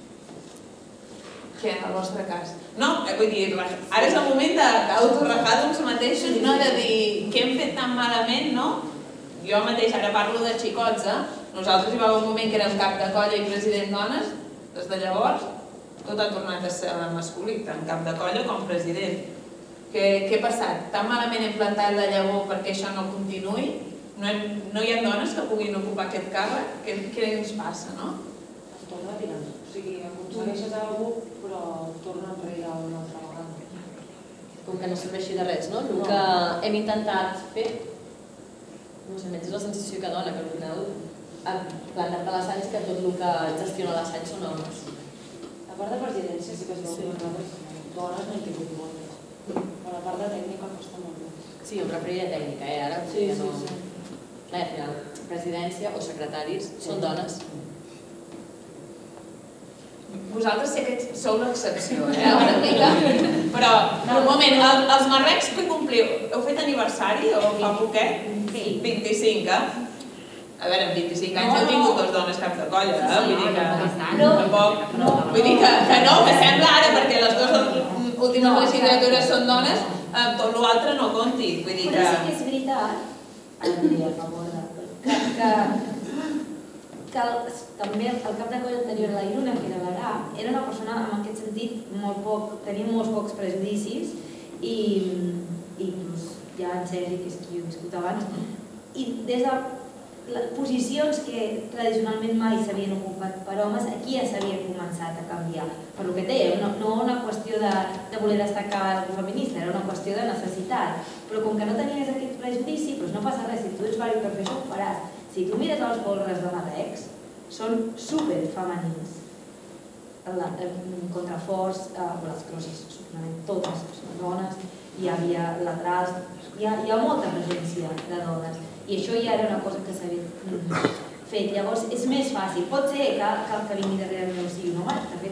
Què, en el vostre cas? No, vull dir, ara és el moment d'autorrejar d'uns mateixos, no de dir què hem fet tan malament, no? Jo mateix ara parlo de xicots, nosaltres hi va haver un moment que érem cap de colla i president dones, des de llavors tot ha tornat a ser masculí, tant cap de colla com president. Què ha passat? Tan malament hem plantat la llavor perquè això no continuï? No hi ha dones que puguin ocupar aquest càrrec? Què ens passa, no? Es torna a tirar. O sigui, aconsegueixes algú, però torna enrere una altra vegada. Com que no serveixi de res, no? El que hem intentat fer, no sé, menys és la sensació que dona, que al final ha plantat a l'assaig que tot el que gestiona l'assaig són homes. La part de presidència sí que es veu que dones no han tingut moltes. Però la part de tècnica costa molt més. Sí, jo preferiria tècnica, ara Sí. Al final, presidència o secretaris són dones. Vosaltres sé que sou l'excepció, una mica, però un moment, els marrecs que compliu, heu fet aniversari o fa poquet? Sí. 25, A veure, en 25 anys heu tingut 2 dones cap de colla, vull dir que tampoc... Vull dir que no, que sembla ara, perquè les 2 últimes legislatures són dones, tot l'altre no compti, vull dir que... Però sí que és veritat, Andrea, a favor que també el cap de colla anterior a la Iruna, que era l'Arà, era una persona en aquest sentit tenia molts pocs prejudicis i inclús ja en Sergi, que és qui ho he viscut abans, i des de les posicions que tradicionalment mai s'havien ocupat per homes, aquí ja s'havia començat a canviar. Per lo que deia, no una qüestió de voler destacar algú feminista, era una qüestió de necessitat. Però com que no tenies aquest prejudici, doncs no passa res, si tu ets vàlid per fer això, ho faràs. Si tu mires els folres de Marrecs, són superfemenins. Contraforts, les crossis, totes són dones, hi havia laterals, hi ha molta presència de dones i això ja era una cosa que s'havia fet. Llavors és més fàcil, pot ser que el que vingui darrere meu sigui un home, de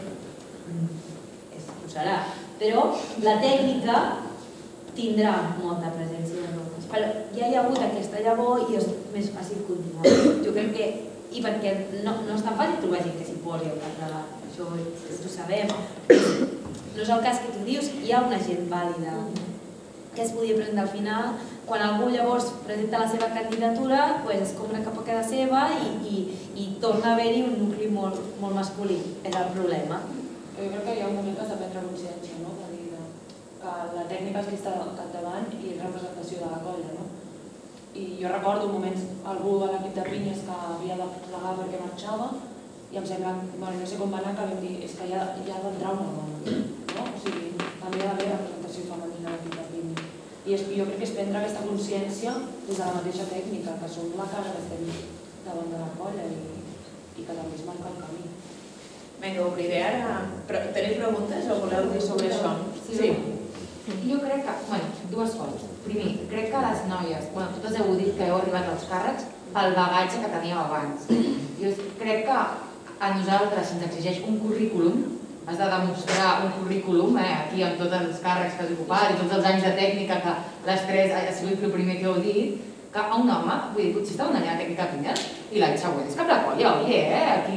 fet ho serà, però la tècnica tindrà molta presència de dones, però ja hi ha hagut aquesta llavor i és més fàcil continuar. Jo crec que, i perquè no és tan fàcil trobar gent que s'hi posi al capdavant, això ho sabem, no és el cas que tu dius, hi ha una gent vàlida que es podia presentar al final, quan algú llavors presenta la seva candidatura, es compra cap a casa seva i torna a haver-hi un nucli molt masculí, és el problema. Jo crec que hi ha un moment que s'ha de prendre consciència, no? De dir que la tècnica és qui està al capdavant i representació de la colla, no? I jo recordo moments, algú de l'equip de pinyes que havia de plegar perquè marxava i em sembla, no sé com va anar, que vam dir, és que ja d'entrar una dona, no? O sigui, també hi ha d'haver representació femenina a l'equip de pinyes. I jo crec que és prendre aquesta consciència des de la mateixa tècnica, que som la cara que estem davant de la colla i que també es marca el camí. Vinga, obriré ara. Teniu preguntes o voleu dir sobre això? Sí. Jo crec que, dues coses. Primer, crec que les noies, totes heu dit que heu arribat als càrrecs pel bagatge que teníeu abans. Jo crec que a nosaltres se'ns exigeix un currículum, has de demostrar un currículum aquí amb tots els càrrecs que has ocupat i tots els anys de tècnica que les tres ha sigut el primer que heu dit, que a un home, vull dir, potser està un any de tècnica pinyes i l'any següent és cap la colla, oi, aquí...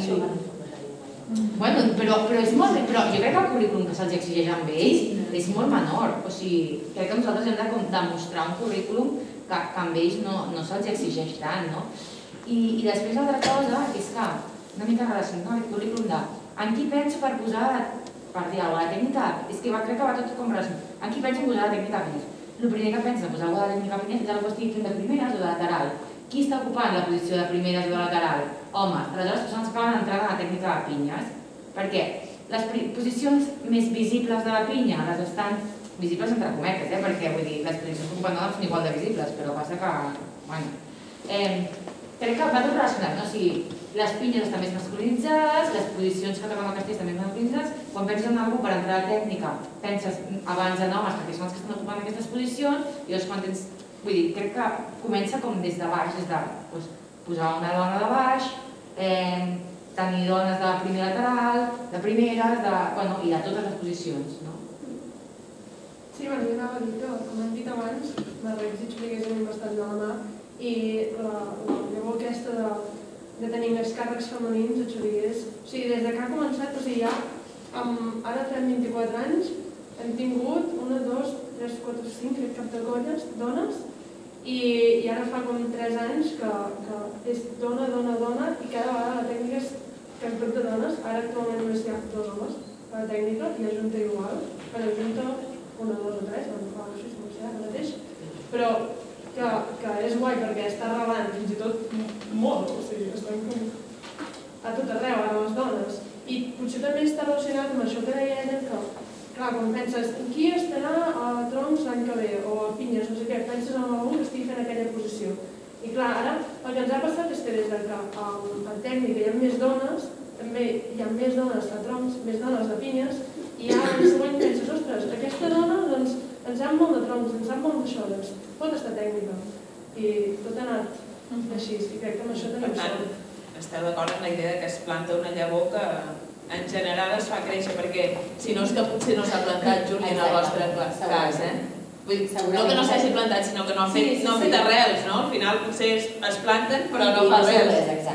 Però és molt bé, però jo crec que el currículum que se'ls exigeix amb ells és molt menor, o sigui, crec que nosaltres hem de demostrar un currículum que amb ells no se'ls exigeix tant, no? I després l'altra cosa és que, una mica relacionat amb el currículum de en qui penso per posar, per dir alguna cosa, la tècnica, és que crec que va tot com relacionat, en qui penso posar la tècnica pinyes? El primer que pensa posar alguna cosa de la tècnica pinyes és algú que estigui fent de primeres o de lateral. Qui està ocupant la posició de primeres o de lateral? Homes, aleshores són els que van entrar a la tècnica de pinyes, perquè les posicions més visibles de la pinya les estan visibles entre cometes, perquè vull dir, les posicions que ocupen dones són igual de visibles, però passa que, crec que va tot relacionat, no? O sigui, les pinyes estan més masculinitzades, les posicions que toquen el castell estan més masculinitzades, quan penses en algú per entrar a la tècnica, penses abans en homes perquè són els que estan ocupant aquestes posicions, i llavors quan tens, vull dir, crec que comença com des de baix, des de posar una dona de baix, tenir dones de primer lateral, de primeres, i de totes les posicions, no? Sí, jo anava a dir que, com hem dit abans, Marrecs i Xuriguers anem bastant de la mà i la llavor aquesta de tenir més càrrecs femenins a Xuriguers, o sigui, des que ha començat, o sigui, ja ara fem 24 anys, hem tingut 1, 2, 3, 4, 5, crec cap de colles, dones, i ara fa com 3 anys que és dona, i cada vegada la tècnica és que en grup de dones, ara actualment només hi ha 2 homes a la tècnica i ajunta igual, però ajunta 1, 2 o 3, no sé si ho sé ara mateix, però que és guai perquè està arrelant fins i tot molt, o sigui, estan com a tot arreu ara les dones. I potser també està relacionat amb això que deia ella, que clar, quan penses qui estarà a troncs l'any que ve o a pinyes, no sé què, penses en algú que estigui fent aquella posició. I clar, ara el que ens ha passat és que des que a tècnica hi ha més dones, també hi ha més dones a troncs, més dones a pinyes, i ara l'any següent penses, ostres, aquesta dona doncs ens sap molt de troncs, ens sap molt d'això, doncs pot estar tècnica. I tot ha anat així, i crec que amb això tenim sort. Esteu d'acord amb la idea que es planta una llavor que en general es fa créixer, perquè si no és que potser no s'ha plantat, Júlia, en el vostre cas, no que no s'hagi plantat, sinó que no ha fet arrels, no? Al final potser es planten però no fa arrels.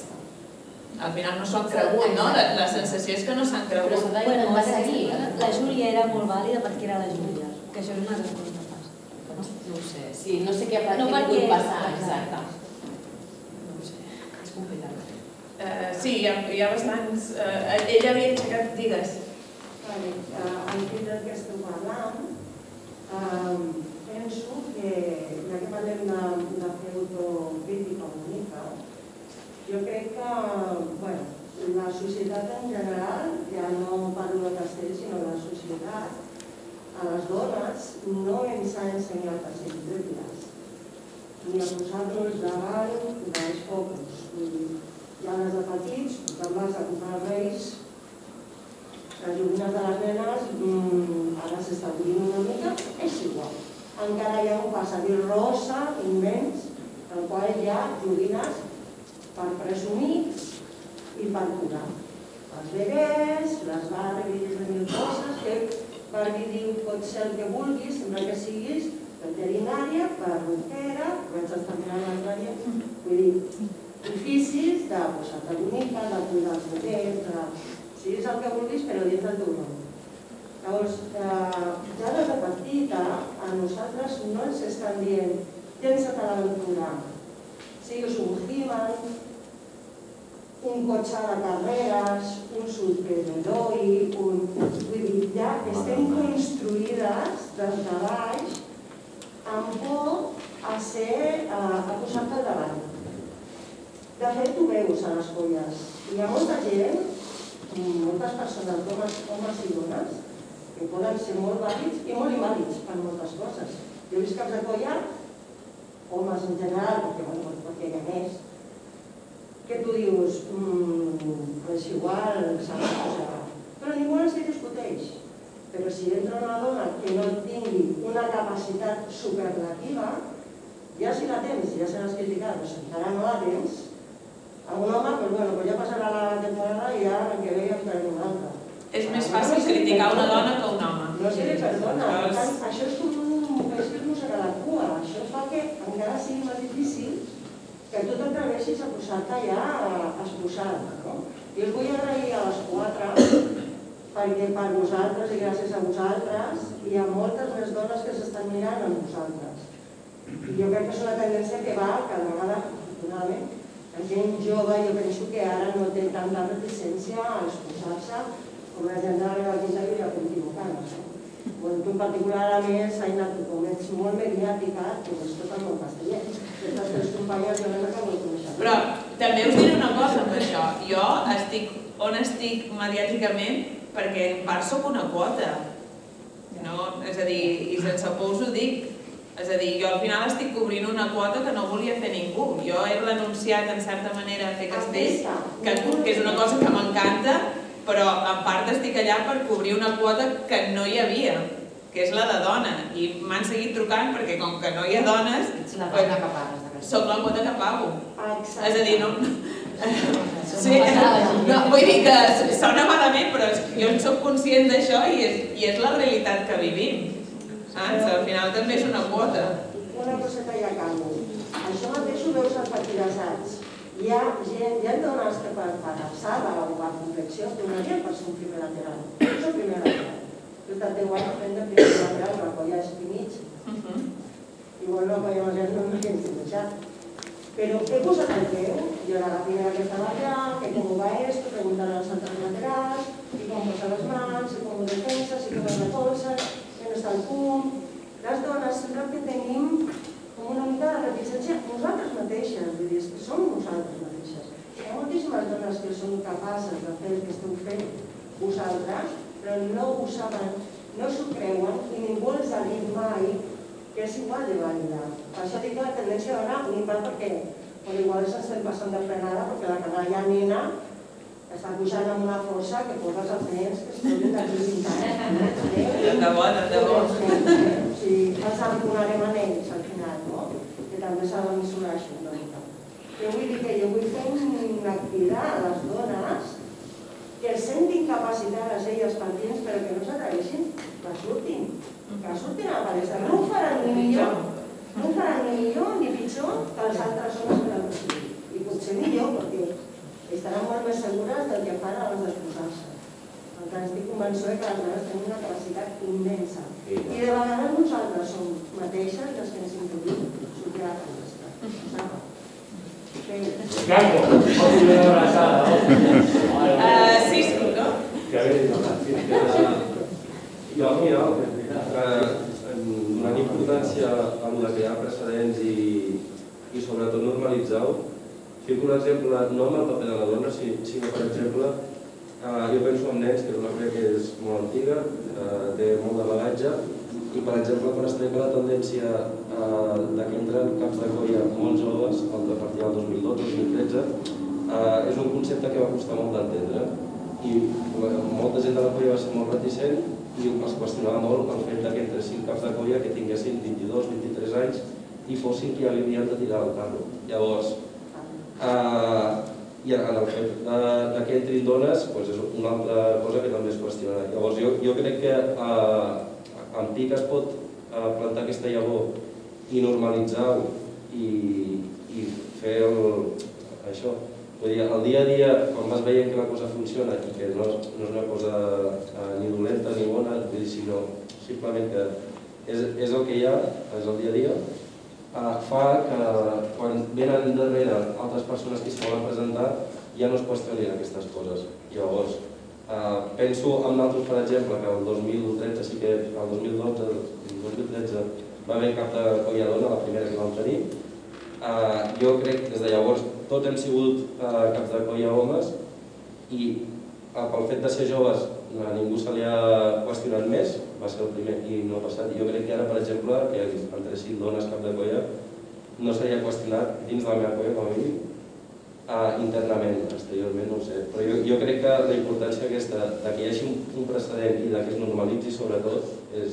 Al final no s'han cregut, no? La sensació és que no s'han cregut. La Júlia era molt vàlida perquè era la Júlia, que això és una altra cosa que passa. No ho sé, sí, no sé què ha pogut passar, exacte. No ho sé, és complicat. Sí, hi ha bastants... Ella havia aixecat, digues. En fet del que estem parlant, penso que, ja que parlem de fer autocrítica una mica, Jo crec que, bueno, la societat en general, ja no parlo de Castells, sinó de la societat, a les dones no ens ha ensenyat a ser intèrprets, ni a posar-nos davant dels focus. Ja des de petits, quan vas a comprar reis, les joguines de les nenes ara s'està obrint una mica, és igual. Encara hi ha un passadís rosa immens, en el qual hi ha joguines per presumir i per curar. Els bebès, les Barbies de mil coses, que Barbie diu pot ser el que vulguis, sempre que siguis veterinària, perruquera, vaig estar mirant l'altre dia, vull dir, oficis de posar-te bonica, de cuidar els bebès, siguis el que vulguis, però dins del teu nom. Llavors, ja des de petita, a nosaltres no ens estan dient llença't a l'aventura, sigues un He-Man, un cotxe de carreres, un superheroi, vull dir, ja estem construïdes des de baix amb por a posar-te al davant. De fet, ho veus a les colles. Hi ha molta gent, moltes persones, homes i dones, que poden ser molt vàlids i molt invàlids per moltes coses. Jo he vist caps de colla, homes en general, perquè hi ha més, que tu dius, és igual, però ningú els discuteix. Però si entra una dona que no tingui una capacitat superlativa, ja si la tens, ja seràs criticada, però si encara no la tens, a un home, doncs ja passarà la temporada i ja l'any que ve ja farem una altra. És més fàcil criticar una dona que un home. No se li perdona. Això és com un peix que es mossega la cua. Això fa que encara sigui més difícil que tu t'atreveixis a posar-te ja esposada. Jo us vull agrair a les 4 perquè per vosaltres i gràcies a vosaltres hi ha moltes més dones que s'estan mirant amb vosaltres. I jo crec que és una tendència que va cada vegada, afortunadament, la gent jove, jo penso que ara no té tanta reticència a exposar-se com la gent de la meva quinta que ja continuant. Tu en particular, a més, Aina, tu com ets molt mediàtica, tu ets tot el món casteller. Aquestes 3 companyes jo no m'acabo de conèixer. Però també us diré una cosa amb això. Jo estic on estic mediàticament perquè en part soc una quota. És a dir, i sense por us ho dic. És a dir, jo al final estic cobrint una quota que no volia fer ningú. Jo he renunciat en certa manera a fer castells, que és una cosa que m'encanta, però en part estic allà per cobrir una quota que no hi havia, que és la de dona. I m'han seguit trucant perquè com que no hi ha dones, soc la quota que pago. És a dir, no... Vull dir que sona malament, però jo en soc conscient d'això i és la realitat que vivim. Al final també és una quota. Una coseta ja acabo. Això mateix ho veus als partidasats. Hi ha dones que per alçada o per complexió donarien per ser un primer lateral. És el primer lateral. Jo he estat 10 anys fent de primer lateral, la colla és mig. Igual no colla més no m'he deixat. Però he posat el peu, jo era la primera que estava allà, que com va esto, preguntant als altres laterals, i com posa les mans, i com ho defenses, i com es recolzen, i on està el punt. Les dones sempre que tenim com una mica de reticència nosaltres mateixes, vull dir, que som nosaltres mateixes. Hi ha moltíssimes dones que són capaces de fer el que esteu fent vosaltres, però no ho saben, no s'ho creuen i ningú els ha dit mai que és igual de vàlida. Per això dic que la tendència dona un impact perquè igual ens estem passant de frenada perquè la canalla nena està pujant amb una força que poses els nens que es trobin d'aquí 20 anys. De bo, de bo. O sigui, els empunarem a ells al final, no? Que també s'ha de mesurar això una mica. Jo vull dir que jo vull fer una crida a les dones que es sentin capacitades elles per dins però que no s'atreveixin, que surtin a la palestra. No ho faran ni millor, ni pitjor que les altres zones que l'han decidit. I potser millor, perquè estaran molt més segures del que fan abans d'exposar-se. Encara estic convençuda que les dones tenen una capacitat immensa. I de vegades nosaltres som mateixes les que ens impedim sortir a la palestra. Caco, vamos a una abrazada. Sí, no? Jo, mira, donant importància a la que hi ha precedents i sobretot normalitzar-ho, Fico un exemple, no amb el paper de la dona, sinó per exemple, jo penso en nens, que és una cosa que és molt antiga, té molt de bagatge, i per exemple quan es trenca la tendència que entren caps de colla molt joves, a partir del 2012-2013, és un concepte que va costar molt d'entendre, i molta gent de la colla va ser molt reticent i els qüestionava molt el fet que entressin caps de colla que tinguessin 22-23 anys i fossin qui havien de tirar el carro. Llavors, i en el fet que entrin dones és una altra cosa que també es qüestionarà. Llavors, jo crec que amb PIC es pot plantar aquesta llavor i normalitzar-ho i fer això. Vull dir, el dia a dia, quan vas veient que la cosa funciona i que no és una cosa ni dolenta ni bona, sinó simplement que és el que hi ha, és el dia a dia, fa que quan venen darrere altres persones que s'hi volen presentar ja no es qüestionin aquestes coses. Llavors, penso en altres, per exemple, que el 2013, sí que el 2012, el 2013 va haver cap de colla dona, la primera que vam tenir. Jo crec que des de llavors tots hem sigut caps de colla homes i pel fet de ser joves ningú se li ha qüestionat més, va ser el primer i no ha passat. Jo crec que ara, per exemple, que entressin dones cap de colla no seria qüestionat dins de la meva colla, com a mínim, internament, exteriorment, no ho sé. Però jo crec que la importància aquesta que hi hagi un precedent i que es normalitzi sobretot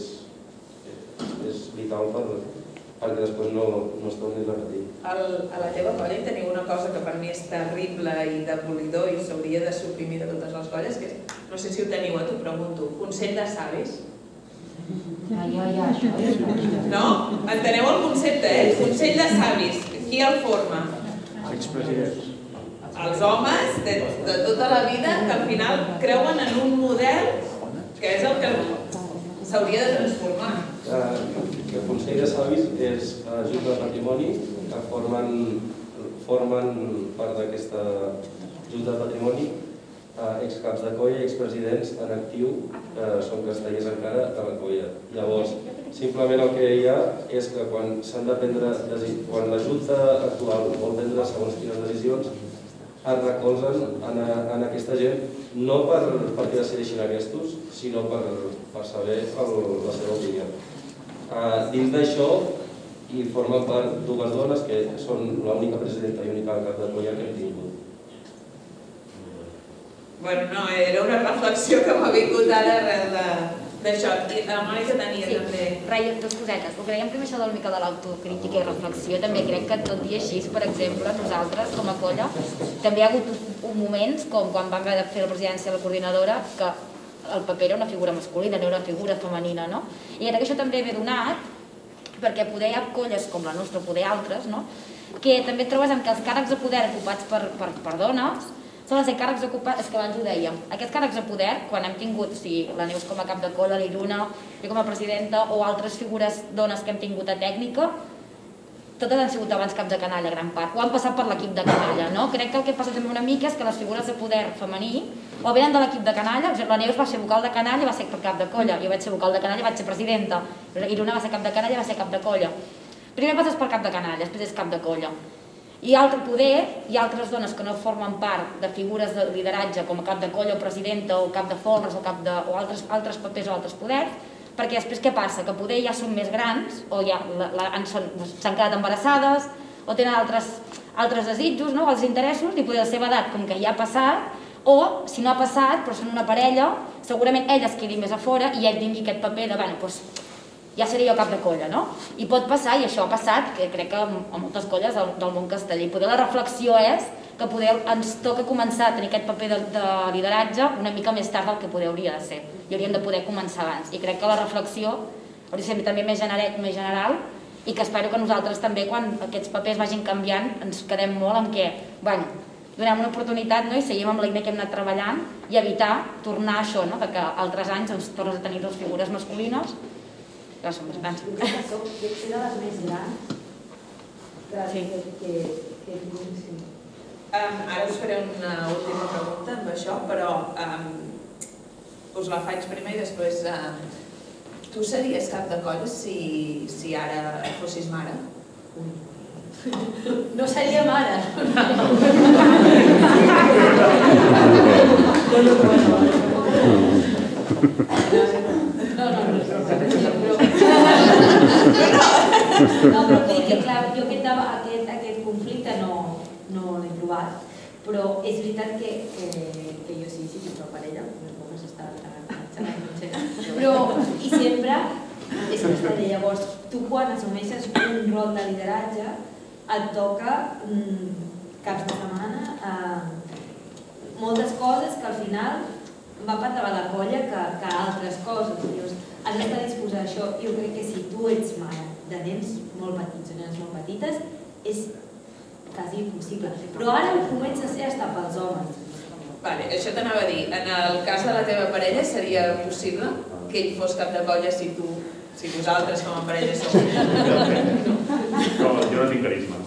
és vital perquè després no es torni a repetir. A la teva colla hi teniu una cosa que per mi és terrible i demolidor i s'hauria de suprimir de totes les colles, que és, no sé si ho teniu, t'ho pregunto, Consell de Savis? No? Enteneu el concepte, Consell de Savis, qui el forma? Expresidents. Els homes de tota la vida que al final creuen en un model que és el que s'hauria de transformar. El Consell de Savis és Junta de Patrimoni que formen part d'aquesta Junta de Patrimoni excaps de colla i expresidents en actiu que són castellers encara de la colla. Llavors, simplement el que hi ha és que quan s'han de prendre quan la Junta actual vol prendre segons quines decisions es recolzen en aquesta gent no perquè decideixin aquests, sinó per saber la seva opinió. Dins d'això hi formen part dues dones que són l'única presidenta i única cap de colla que hem tingut. Bueno, no, era una reflexió que m'ha vingut ara arrel d'això. I la Mònica tenia també... Rai, dues cosetes. Ho creiem primer això del mica de l'autocrítica i reflexió. També crec que tot i així, per exemple, nosaltres, com a colla, també hi ha hagut moments, com quan vam haver de fer la presidència de la coordinadora, que el paper era una figura masculina, no era una figura femenina, no? I crec que això també ve donat perquè poder hi ha colles com la nostra, poder altres, no? Que també et trobes que els càrrecs de poder ocupats per dones són els càrrecs ocupats, és que abans ho dèiem, aquests càrrecs de poder, quan hem tingut, la Neus com a cap de colla, l'Iruna, jo com a presidenta, o altres figures dones que hem tingut a tècnica, totes han sigut abans caps de canalla, gran part, o han passat per l'equip de canalla, no? Crec que el que passa també una mica és que les figures de poder femení o venen de l'equip de canalla, la Neus va ser vocal de canalla i va ser cap de colla, jo vaig ser vocal de canalla i vaig ser presidenta, l'Iruna va ser cap de canalla i va ser cap de colla. Primer passes per cap de canalla, després és cap de colla. I altre poder, hi ha altres dones que no formen part de figures de lideratge com a cap de colla o presidenta o cap de folres o altres papers o altres poders, perquè després què passa? Que poder ja són més grans o ja s'han quedat embarassades o tenen altres desitjos, els interessos, i poder la seva edat com que ja ha passat, o si no ha passat però són una parella, segurament ella es quedi més a fora i ell tingui aquest paper de, bueno, doncs ja seria jo cap de colla, no? I pot passar, i això ha passat, que crec que a moltes colles del món casteller. I poder la reflexió és que ens toca començar a tenir aquest paper de lideratge una mica més tard del que poder hauria de ser. I hauríem de poder començar abans. I crec que la reflexió hauria de ser també més general, i que espero que nosaltres també, quan aquests papers vagin canviant, ens quedem molt en què, bueno, donem una oportunitat i seguim amb la línia que hem anat treballant i evitar tornar a això, que altres anys ens tornes a tenir dues figures masculines que són més grans. Veig una de les més grans que Ara us faré una última pregunta amb això, però us la faig primer i després... Tu series cap de colla si ara fossis mare? No seria mare. no l'he provat, però és veritat que jo sí que trobo parella, no s'està xerrant, però i sempre és casteller. Llavors, tu quan assumeixes un rol de lideratge et toca caps de setmana, moltes coses que al final van per davant la colla que altres coses. Llavors, has d'estar disposat a això. Jo crec que si tu ets mare de nens molt petits o nenes molt petites, és quasi impossible. Però ara ho comença a ser hasta pels homes. Vale, això t'anava a dir. En el cas de la teva parella seria possible que ell fos cap de colla si vosaltres com a parella sou? Jo no tinc carisma.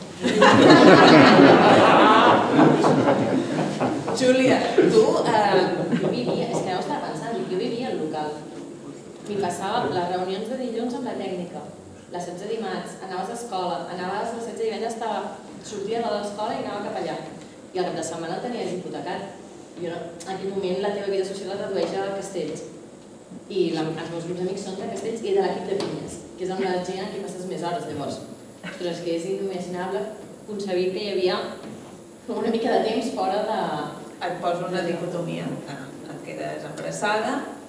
Júlia, tu... Jo vivia, és que no ho estava pensant, jo vivia al local. M'hi passava les reunions de dilluns amb la tècnica, les 16 dimarts, anaves a escola, anaves a les 16 divendres, sortia de l'escola i anava cap allà. I al cap de setmana el tenies hipotecat. En aquell moment la teva vida social es redueix a Castells. I els meus grups amics són de Castells i de l'equip de Pinyes, que és amb la gent amb qui passes més hores llavors. Però és que és inimaginable concebir que hi havia una mica de temps fora de... Et poso una dicotomia, et quedes embarassada,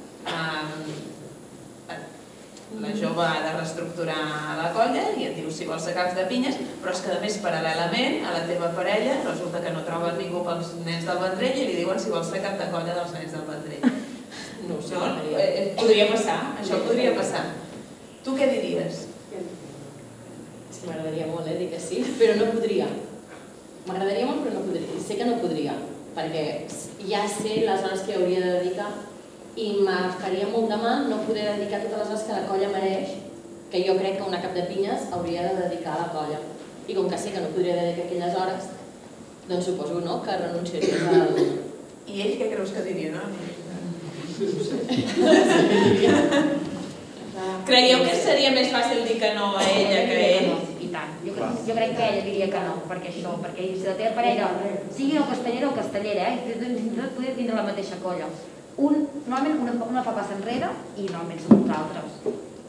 la jove ha de reestructurar la colla i et diu si vols ser caps de pinyes, però és que a més paral·lelament a la teva parella resulta que no troben ningú pels nens del Vendrell i li diuen si vols ser cap de colla dels nens del Vendrell. No ho sé, podria passar, això podria passar. Tu què diries? És que m'agradaria molt dir que sí, però no podria. M'agradaria molt però no podria, sé que no podria, perquè ja sé les hores que hauria de dedicar i me faria molt de mal no poder dedicar totes les hores que la colla mereix, que jo crec que una cap de pinyes hauria de dedicar a la colla. I com que sé que no podria dedicar aquelles hores, doncs suposo que renunciaria al... I ell què creus que diria, no? Creieu que seria més fàcil dir que no a ella que a ell? I tant. Jo crec que ella diria que no, perquè si la teva parella, sigui el casteller o castellera, no podria tindre la mateixa colla. Normalment una fa pas enrere i normalment són uns altres.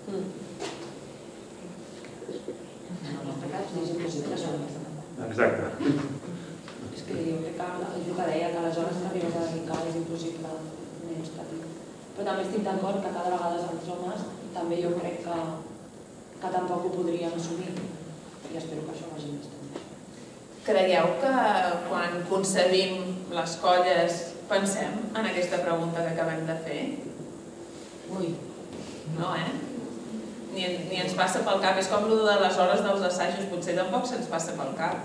Exacte. És que jo crec que és el que deia, que les hores que arribes a dedicar és impossible nens petits. Però també estic d'acord que cada vegada els homes també jo crec que tampoc ho podrien assumir. I espero que això vagi més també. Creieu que quan concebim les colles pensem en aquesta pregunta que acabem de fer? Ui. No, Ni ens passa pel cap. És com el de les hores dels assajos, potser tampoc se'ns passa pel cap.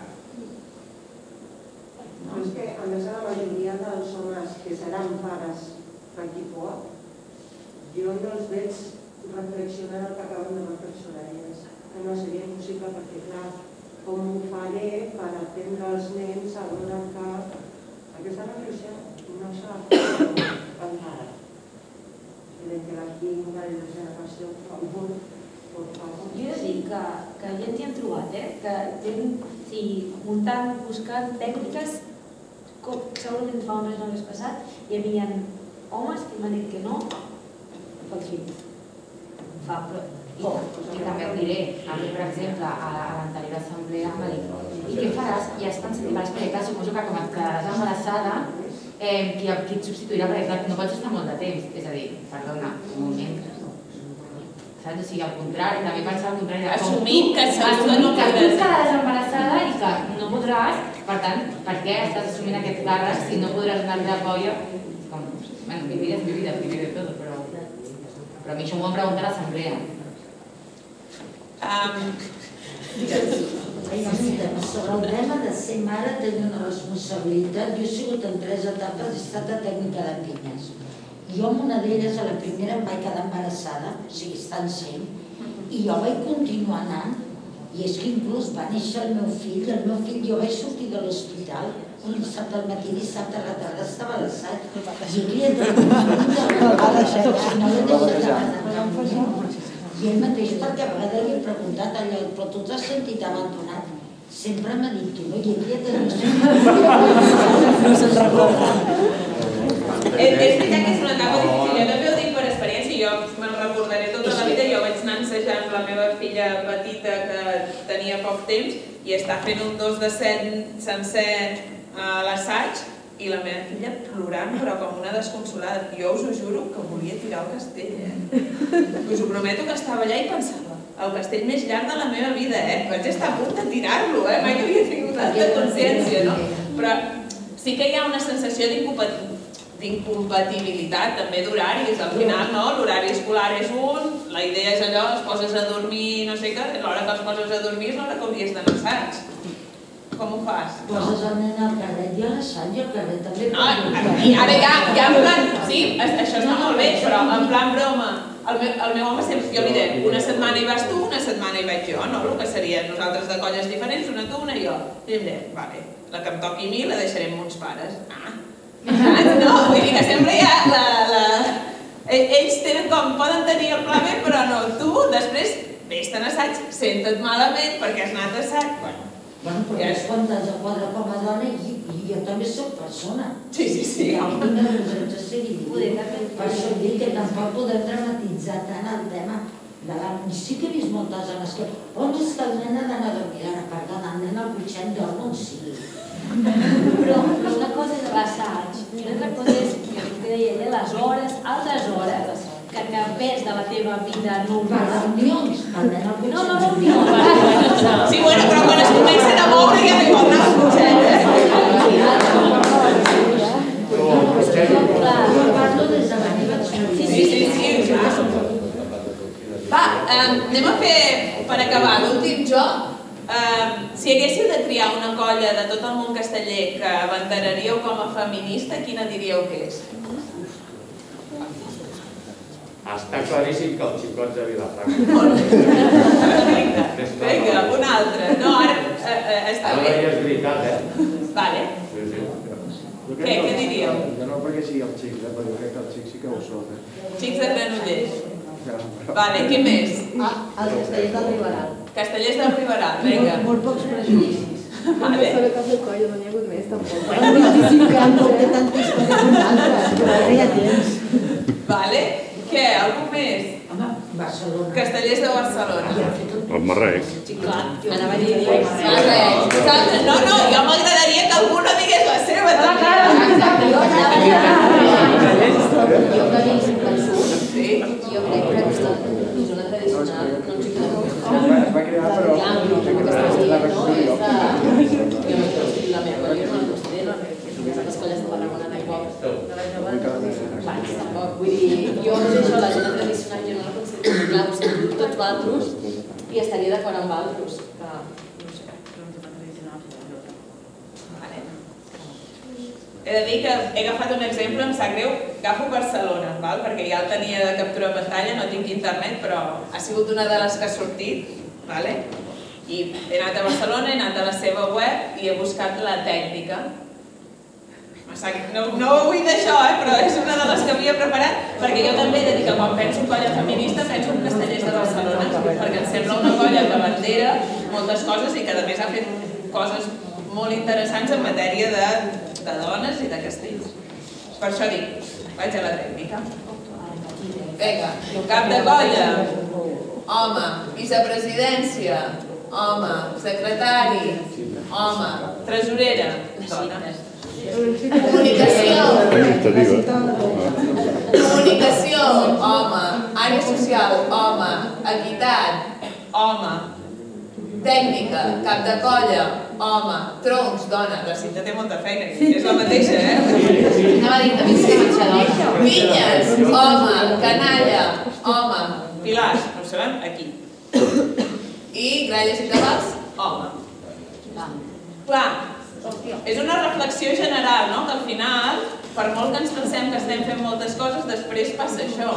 És que, a més, la majoria dels homes que seran pares d'aquí poc, jo no els veig reflexionar el que acaben de reflexionar elles. No seria impossible perquè, clar, com ho faré per atendre els nens a l'hora que... Aquesta reflexió no s'ha fet encara. Crec que d'aquí una de les generacions, per favor. Jo he de dir que gent hi hem trobat, que gent muntant, buscant tècniques, segurament fa un mes no hagués passat, hi havia homes que m'han dit que no pels fills. I també et diré, a mi per exemple, a l'anterior assemblea em va dir i què faràs? I has pensat i faràs, perquè clar, suposo que com et quedaràs embarassada, qui et substituirà, perquè clar, no pots estar molt de temps, és a dir, perdona, un moment, saps? O sigui, al contrari, també pensar al contrari. Assumint que segur que no podràs. Que tu quedaràs embarassada i que no podràs, per tant, per què estàs assumint aquest càrrec si no podràs anar a colla? Bueno, mi vida és mi vida, primer de tot, però a mi això m'ho van preguntar a l'assemblea. Sobre el tema de ser mare tenir una responsabilitat, jo he sigut en 3 etapes, he estat a tècnica de pinyes. Jo en una d'elles, a la primera, em vaig quedar embarassada, o sigui, estant sent, i jo vaig continuar anant, i és que inclús va néixer el meu fill, jo vaig sortir de l'hospital, un dissabte al matí, dissabte a la tarda, estava a l'assat, jo havia de i ell mateix, perquè a vegades li he preguntat allò, però tu t'has sentit abandonat? Sempre m'ha dit que no, i havia de no se'n recorda. És veritat que és una etapa difícil, jo també ho dic per experiència, jo me'n recordaré tota la vida, jo vaig anar ensejant la meva filla petita que tenia poc temps i està fent un 2 de 7 sencer a l'assaig i la meva filla plorant, però com una desconsolada. Jo us ho juro que volia tirar el castell, Us ho prometo que estava allà i pensava, el castell més llarg de la meva vida, Vaig estar a punt de tirar-lo, Mai havia tingut tanta consciència, no? Però sí que hi ha una sensació d'incompatibilitat també d'horaris. Al final, no? L'horari escolar és un, la idea és allò, es poses a dormir, no sé què, l'hora que els poses a dormir és l'hora que hauries d'anar a assaig. Com ho fas? Poses el nen al carret i a l'assaig i al carret també. I ara ja en plan, sí, això està molt bé, però en plan broma, el meu home sempre, jo li dic, una setmana hi vas tu, una setmana hi vaig jo, no? El que seria nosaltres de colles diferents, una tu, una jo. I em dic, vale, la que em toqui a mi la deixarem amb uns pares. No, vull dir que sempre hi ha ells tenen com, poden tenir el pla B, però no, tu després vés-te'n a assaig, senta't malament perquè has anat a assaig. Bueno, però és quan t'has de quadrar com a dona i jo també soc persona. Sí. Per això dic que tampoc podem dramatitzar tant el tema de la... Sí que he vist moltes dones que... On és que el nen ha d'anar a dormir? Ara, perdona, el nen al cotxet dorm on sigui. Però una cosa és l'assaig i una altra cosa és, el que deia ella, les hores, altres hores, que ves de la teva vida normal. Per reunions, el nen al cotxet. No, reunions. Sí, bueno, però quan es comencen a moure ja no hi vol anar al cotxet, Parlo des de la meva experiència. Sí. Va, anem a fer, per acabar, l'últim joc. Si haguéssiu de triar una colla de tot el món casteller que abanderaríeu com a feminista, quina diríeu que és? Està claríssim que els xicots de Vilafranca. Vinga, una altra. No, ara està bé. Ara ja és veritat, Vale. Què diríeu? Jo no perquè sigui els xics, però jo crec que els xics sí que ho són. Xics de Granollers. Vale, què més? Els castellers del Riberal. Castellers del Riberal, vinga. Molt pocs prejudicis. Vale. No sé cap del coll, no n'hi ha hagut més, tampoc. Amb 25 anys no té tanta història com altres, però ara ja tens. Vale. Què? Algú més? Home, Barcelona. Castellers de Barcelona. El Marrec. Anava a dir Marrec. No, jo m'agradaria que algú no digués la seva. Jo que visc al sud, jo crec que aquesta zona tradicional no ens hi queda. Es va crear, però no sé què la reconstruïó. La meva colla no la considero, les colles de Tarragona tampoc. Vaig, tampoc. Vull dir, jo això, la zona tradicional, jo no la considero. Clar, ho sento tots valtros i estaria d'acord amb valtros. No sé, He de dir que he agafat un exemple, em sap greu, agafo Barcelona, perquè ja el tenia de captura de pantalla, no tinc internet, però ha sigut una de les que ha sortit. I he anat a Barcelona, he anat a la seva web i he buscat la tècnica. No ho vull d'això, però és una de les que havia preparat, perquè jo també he de dir que quan penso en colla feminista penso en Castellers de Barcelona, perquè em sembla una colla que bandera moltes coses i que a més ha fet coses molt interessants en matèria de dones i de castells. Per això dic, vaig a la tècnica. Vinga, cap de colla, home, vicepresidència, home, secretari, home, tresorera, dona. Comunicació, home, àrea social, home, equitat, home, tècnica, cap de colla, home, troncs, dona. La Cinta té molta feina, és la mateixa, Anava a dir també que menjador. Vinyes, home, canalla, home, pilars, no ho sabem, aquí. I gralles i tabals, home. Clar, és una reflexió general, no? Que al final, per molt que ens pensem que estem fent moltes coses, després passa això.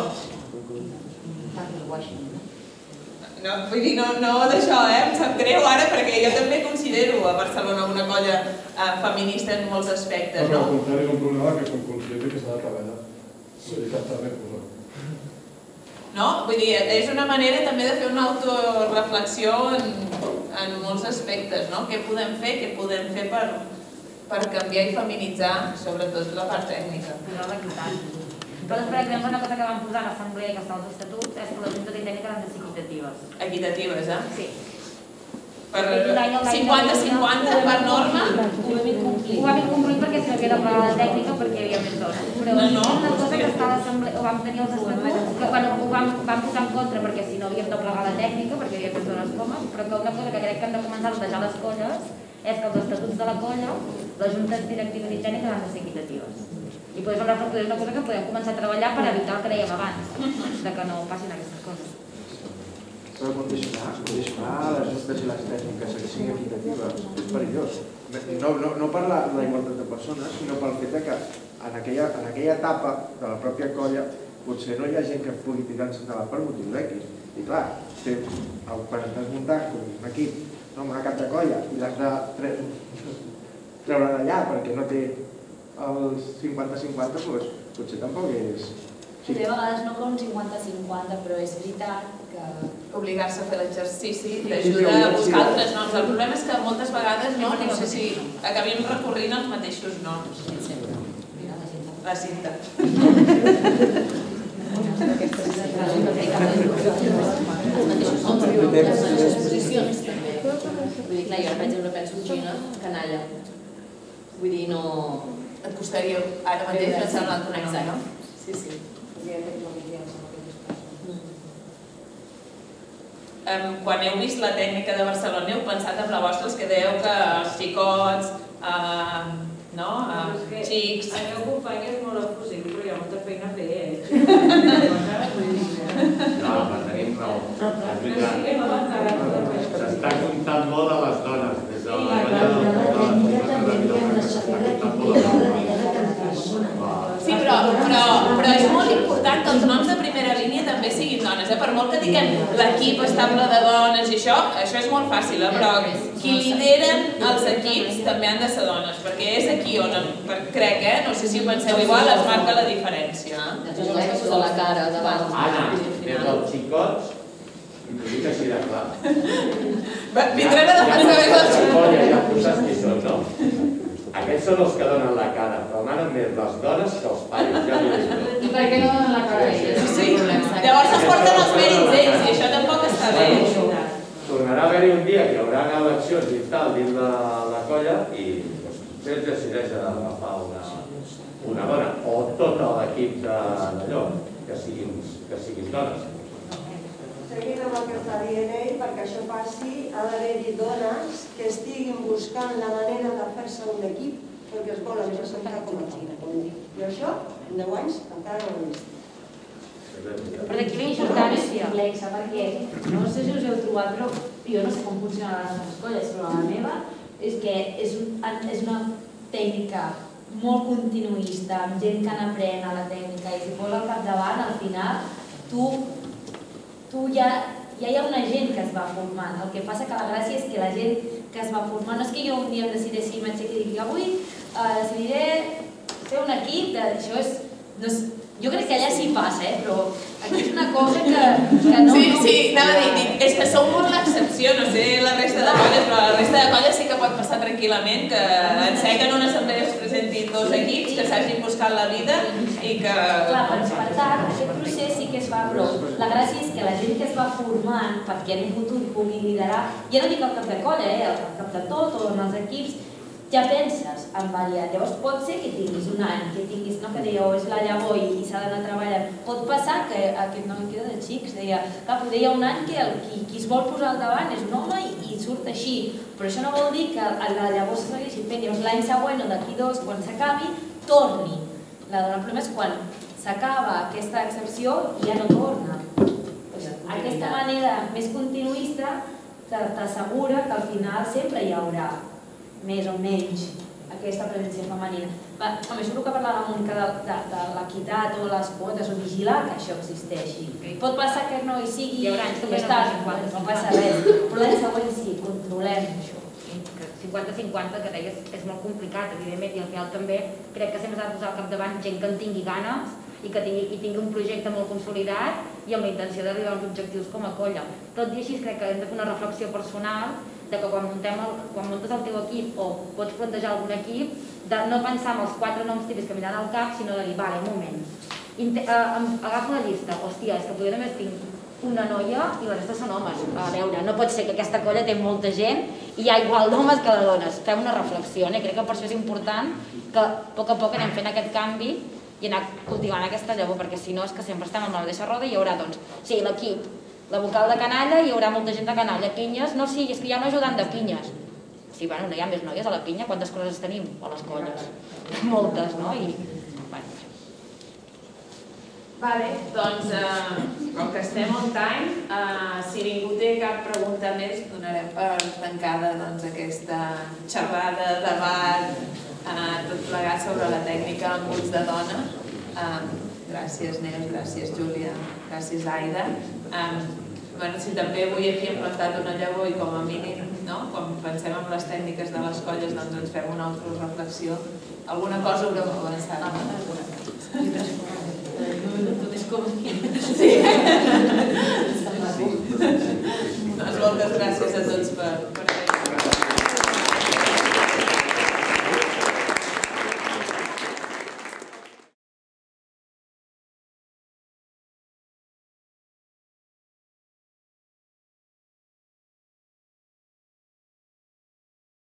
No, vull dir, no d'això, em sap greu ara perquè jo també considero a Barcelona una colla feminista en molts aspectes, no? Però al contrari, és un problema que som conscients que s'ha de treballar. Vull dir que està bé posat. No? Vull dir, és una manera també de fer una autoreflexió en molts aspectes, no? Què podem fer per canviar i feminitzar, sobretot la part tècnica. Nosaltres, per exemple, una cosa que vam posar a l'assemblea i que està als estatuts és que les juntes tècniques han de ser equitatives. Equitatives, Sí. per 50-50 per norma. Ho vam incomplir perquè si no havia de parlar de tècnica perquè hi havia més dones. Però una cosa que està a l'assemblea, ho vam tenir els estatuts, que ho vam posar en contra perquè si no havíem de plegar la tècnica perquè hi havia més dones com però que una cosa que crec que hem de començar a plantejar les colles és que els estatuts de la colla, les juntes directives i tècniques han de ser equitatives. I és una cosa que podem començar a treballar per evitar el que dèiem abans, de que no passin aquestes coses. Però condicionar les juntes i les tècniques que siguin equitatives és perillós. No per la igualtat de persones, sinó pel fet que en aquella etapa de la pròpia colla potser no hi ha gent que pugui tirar endavant per motius X. I clar, quan estàs muntant un equip amb una cap de colla i l'has de treure d'allà perquè no té els 50-50, potser tampoc és... De vegades no com un 50-50, però és veritat que... Obligar-se a fer l'exercici t'ajuda a buscar altres noms. El problema és que moltes vegades no sé si acabem recorrint als mateixos noms. La Cinta. Les exposicions també. Vull dir, clar, jo per exemple penso en Gina, canalla. Vull dir, no... Et costaria ara mateix pensar en l'altre nom, no? Sí. Quan heu vist la tècnica de Barcelona heu pensat en la vostra, que dèieu que els xicots, xics... El meu company és molt efusiu, però hi ha molta feina a fer, No, tenim raó. S'està comptant molt a les dones, des de la colla Sí, però és molt important que els noms de primera línia també siguin dones. Per molt que diguem l'equip està ple de dones i això és molt fàcil, però qui lideren els equips també han de ser dones, perquè és aquí on, crec, no sé si ho penseu igual, es marca la diferència. De la cara, davant. Anna, des dels xicots, i t'ho dic així de clar. Vindrem a defensar més els xicots. Ja saps qui són, no? Aquests són els que donen la cara, però manen més les dones que els pares, ja m'ho dic. I per què no donen la cara elles? Sí, llavors es porten els mèrits ells i això tampoc està bé. Tornarà a haver-hi un dia que hi haurà eleccions i tal dins la colla i potser es decideix a agafar una dona o tot l'equip d'allò, que siguin dones. Seguint amb el que està dient ell, perquè això passi, ha d'haver-hi dones que estiguin buscant la manera de fer-se un equip perquè es volen presentar com a equip. I això, en 10 anys, encara no ho he vist. Però d'aquí la importància és complexa, perquè no sé si us heu trobat, però jo no sé com funcionen les nostres colles, però la meva és que és una tècnica molt continuista, amb gent que n'aprèn a la tècnica i si fos al capdavant, al final, ja hi ha una gent que es va formant. El que passa que la gràcia és que la gent que es va formant, no és que jo un dia em decideixi i m'aixequi i digui avui decidiré fer un equip, això és... Jo crec que allà sí passa, però aquí és una cosa que no... Sí, anava a dir, és que sou molt l'excepció, no sé la resta de colles, però la resta de colles sí que pot passar tranquil·lament, que en sé que en una assemblea es presentin dos equips, que s'hagin buscat la vida i que... Clar, per tant, aquest procés sí que es fa, però la gràcia és que la gent que es va formant perquè en un futur pugui liderar, ja no dic el cap de colla, el cap de tot o en els equips, ja penses en variar. Llavors pot ser que tinguis un any, que tinguis, no, que dèieu, és la llavor i s'ha d'anar treballant. Pot passar que aquest noi queda de xics, deia un any que qui es vol posar al davant és un home i surt així, però això no vol dir que la llavor se segueixi fent. Llavors l'any següent o d'aquí 2, quan s'acabi, torni. El problema és quan s'acaba aquesta excepció i ja no torna. Aquesta manera més continuista t'assegura que al final sempre hi haurà més o menys aquesta presència femenina. A més, el que parlava Mònica de l'equitat o les quotes o vigilar que això existeixi. Pot passar que no hi sigui i no passa res, però l'any següent sí, controlem això. 50-50, que deies, és molt complicat, evidentment, i al final també crec que sempre s'ha de posar al capdavant gent que en tingui ganes i que tingui un projecte molt consolidat i amb la intenció d'arribar als objectius com a colla. Tot i així crec que hem de fer una reflexió personal de que quan muntes el teu equip o pots plantejar algun equip, de no pensar en els 4 noms típics que miran al cap, sinó de dir, vale, un moment, agafo una llista, hòstia, és que potser només tinc una noia i la resta són homes. A veure, no pot ser que aquesta colla té molta gent i hi ha igual d'homes que de dones. Fem una reflexió, i crec que per això és important que a poc anem fent aquest canvi i anar cultivant aquesta llavor, perquè si no és que sempre estem amb la mateixa roda i hi haurà, doncs, sí, l'equip, la vocal de canalla, hi haurà molta gent de canalla, pinyes, no, sí, és que hi ha un ajudant de pinyes. Sí, bueno, no hi ha més noies a la pinya, quantes coses tenim a les colles? Moltes, no? I, bueno. Vale, doncs, com que estem on time, si ningú té cap pregunta més, donarem per tancada aquesta xerrada, debat, tot plegat sobre la tècnica amb ulls de dona. Gràcies, Neus, gràcies, Júlia, gràcies, Aida. Si també avui aquí hem plantat una llavor i com a mínim, quan pensem en les tècniques de les colles, doncs ens fem una autoreflexió. Alguna cosa haurem avançat. Sí. Moltes gràcies a tots per venir.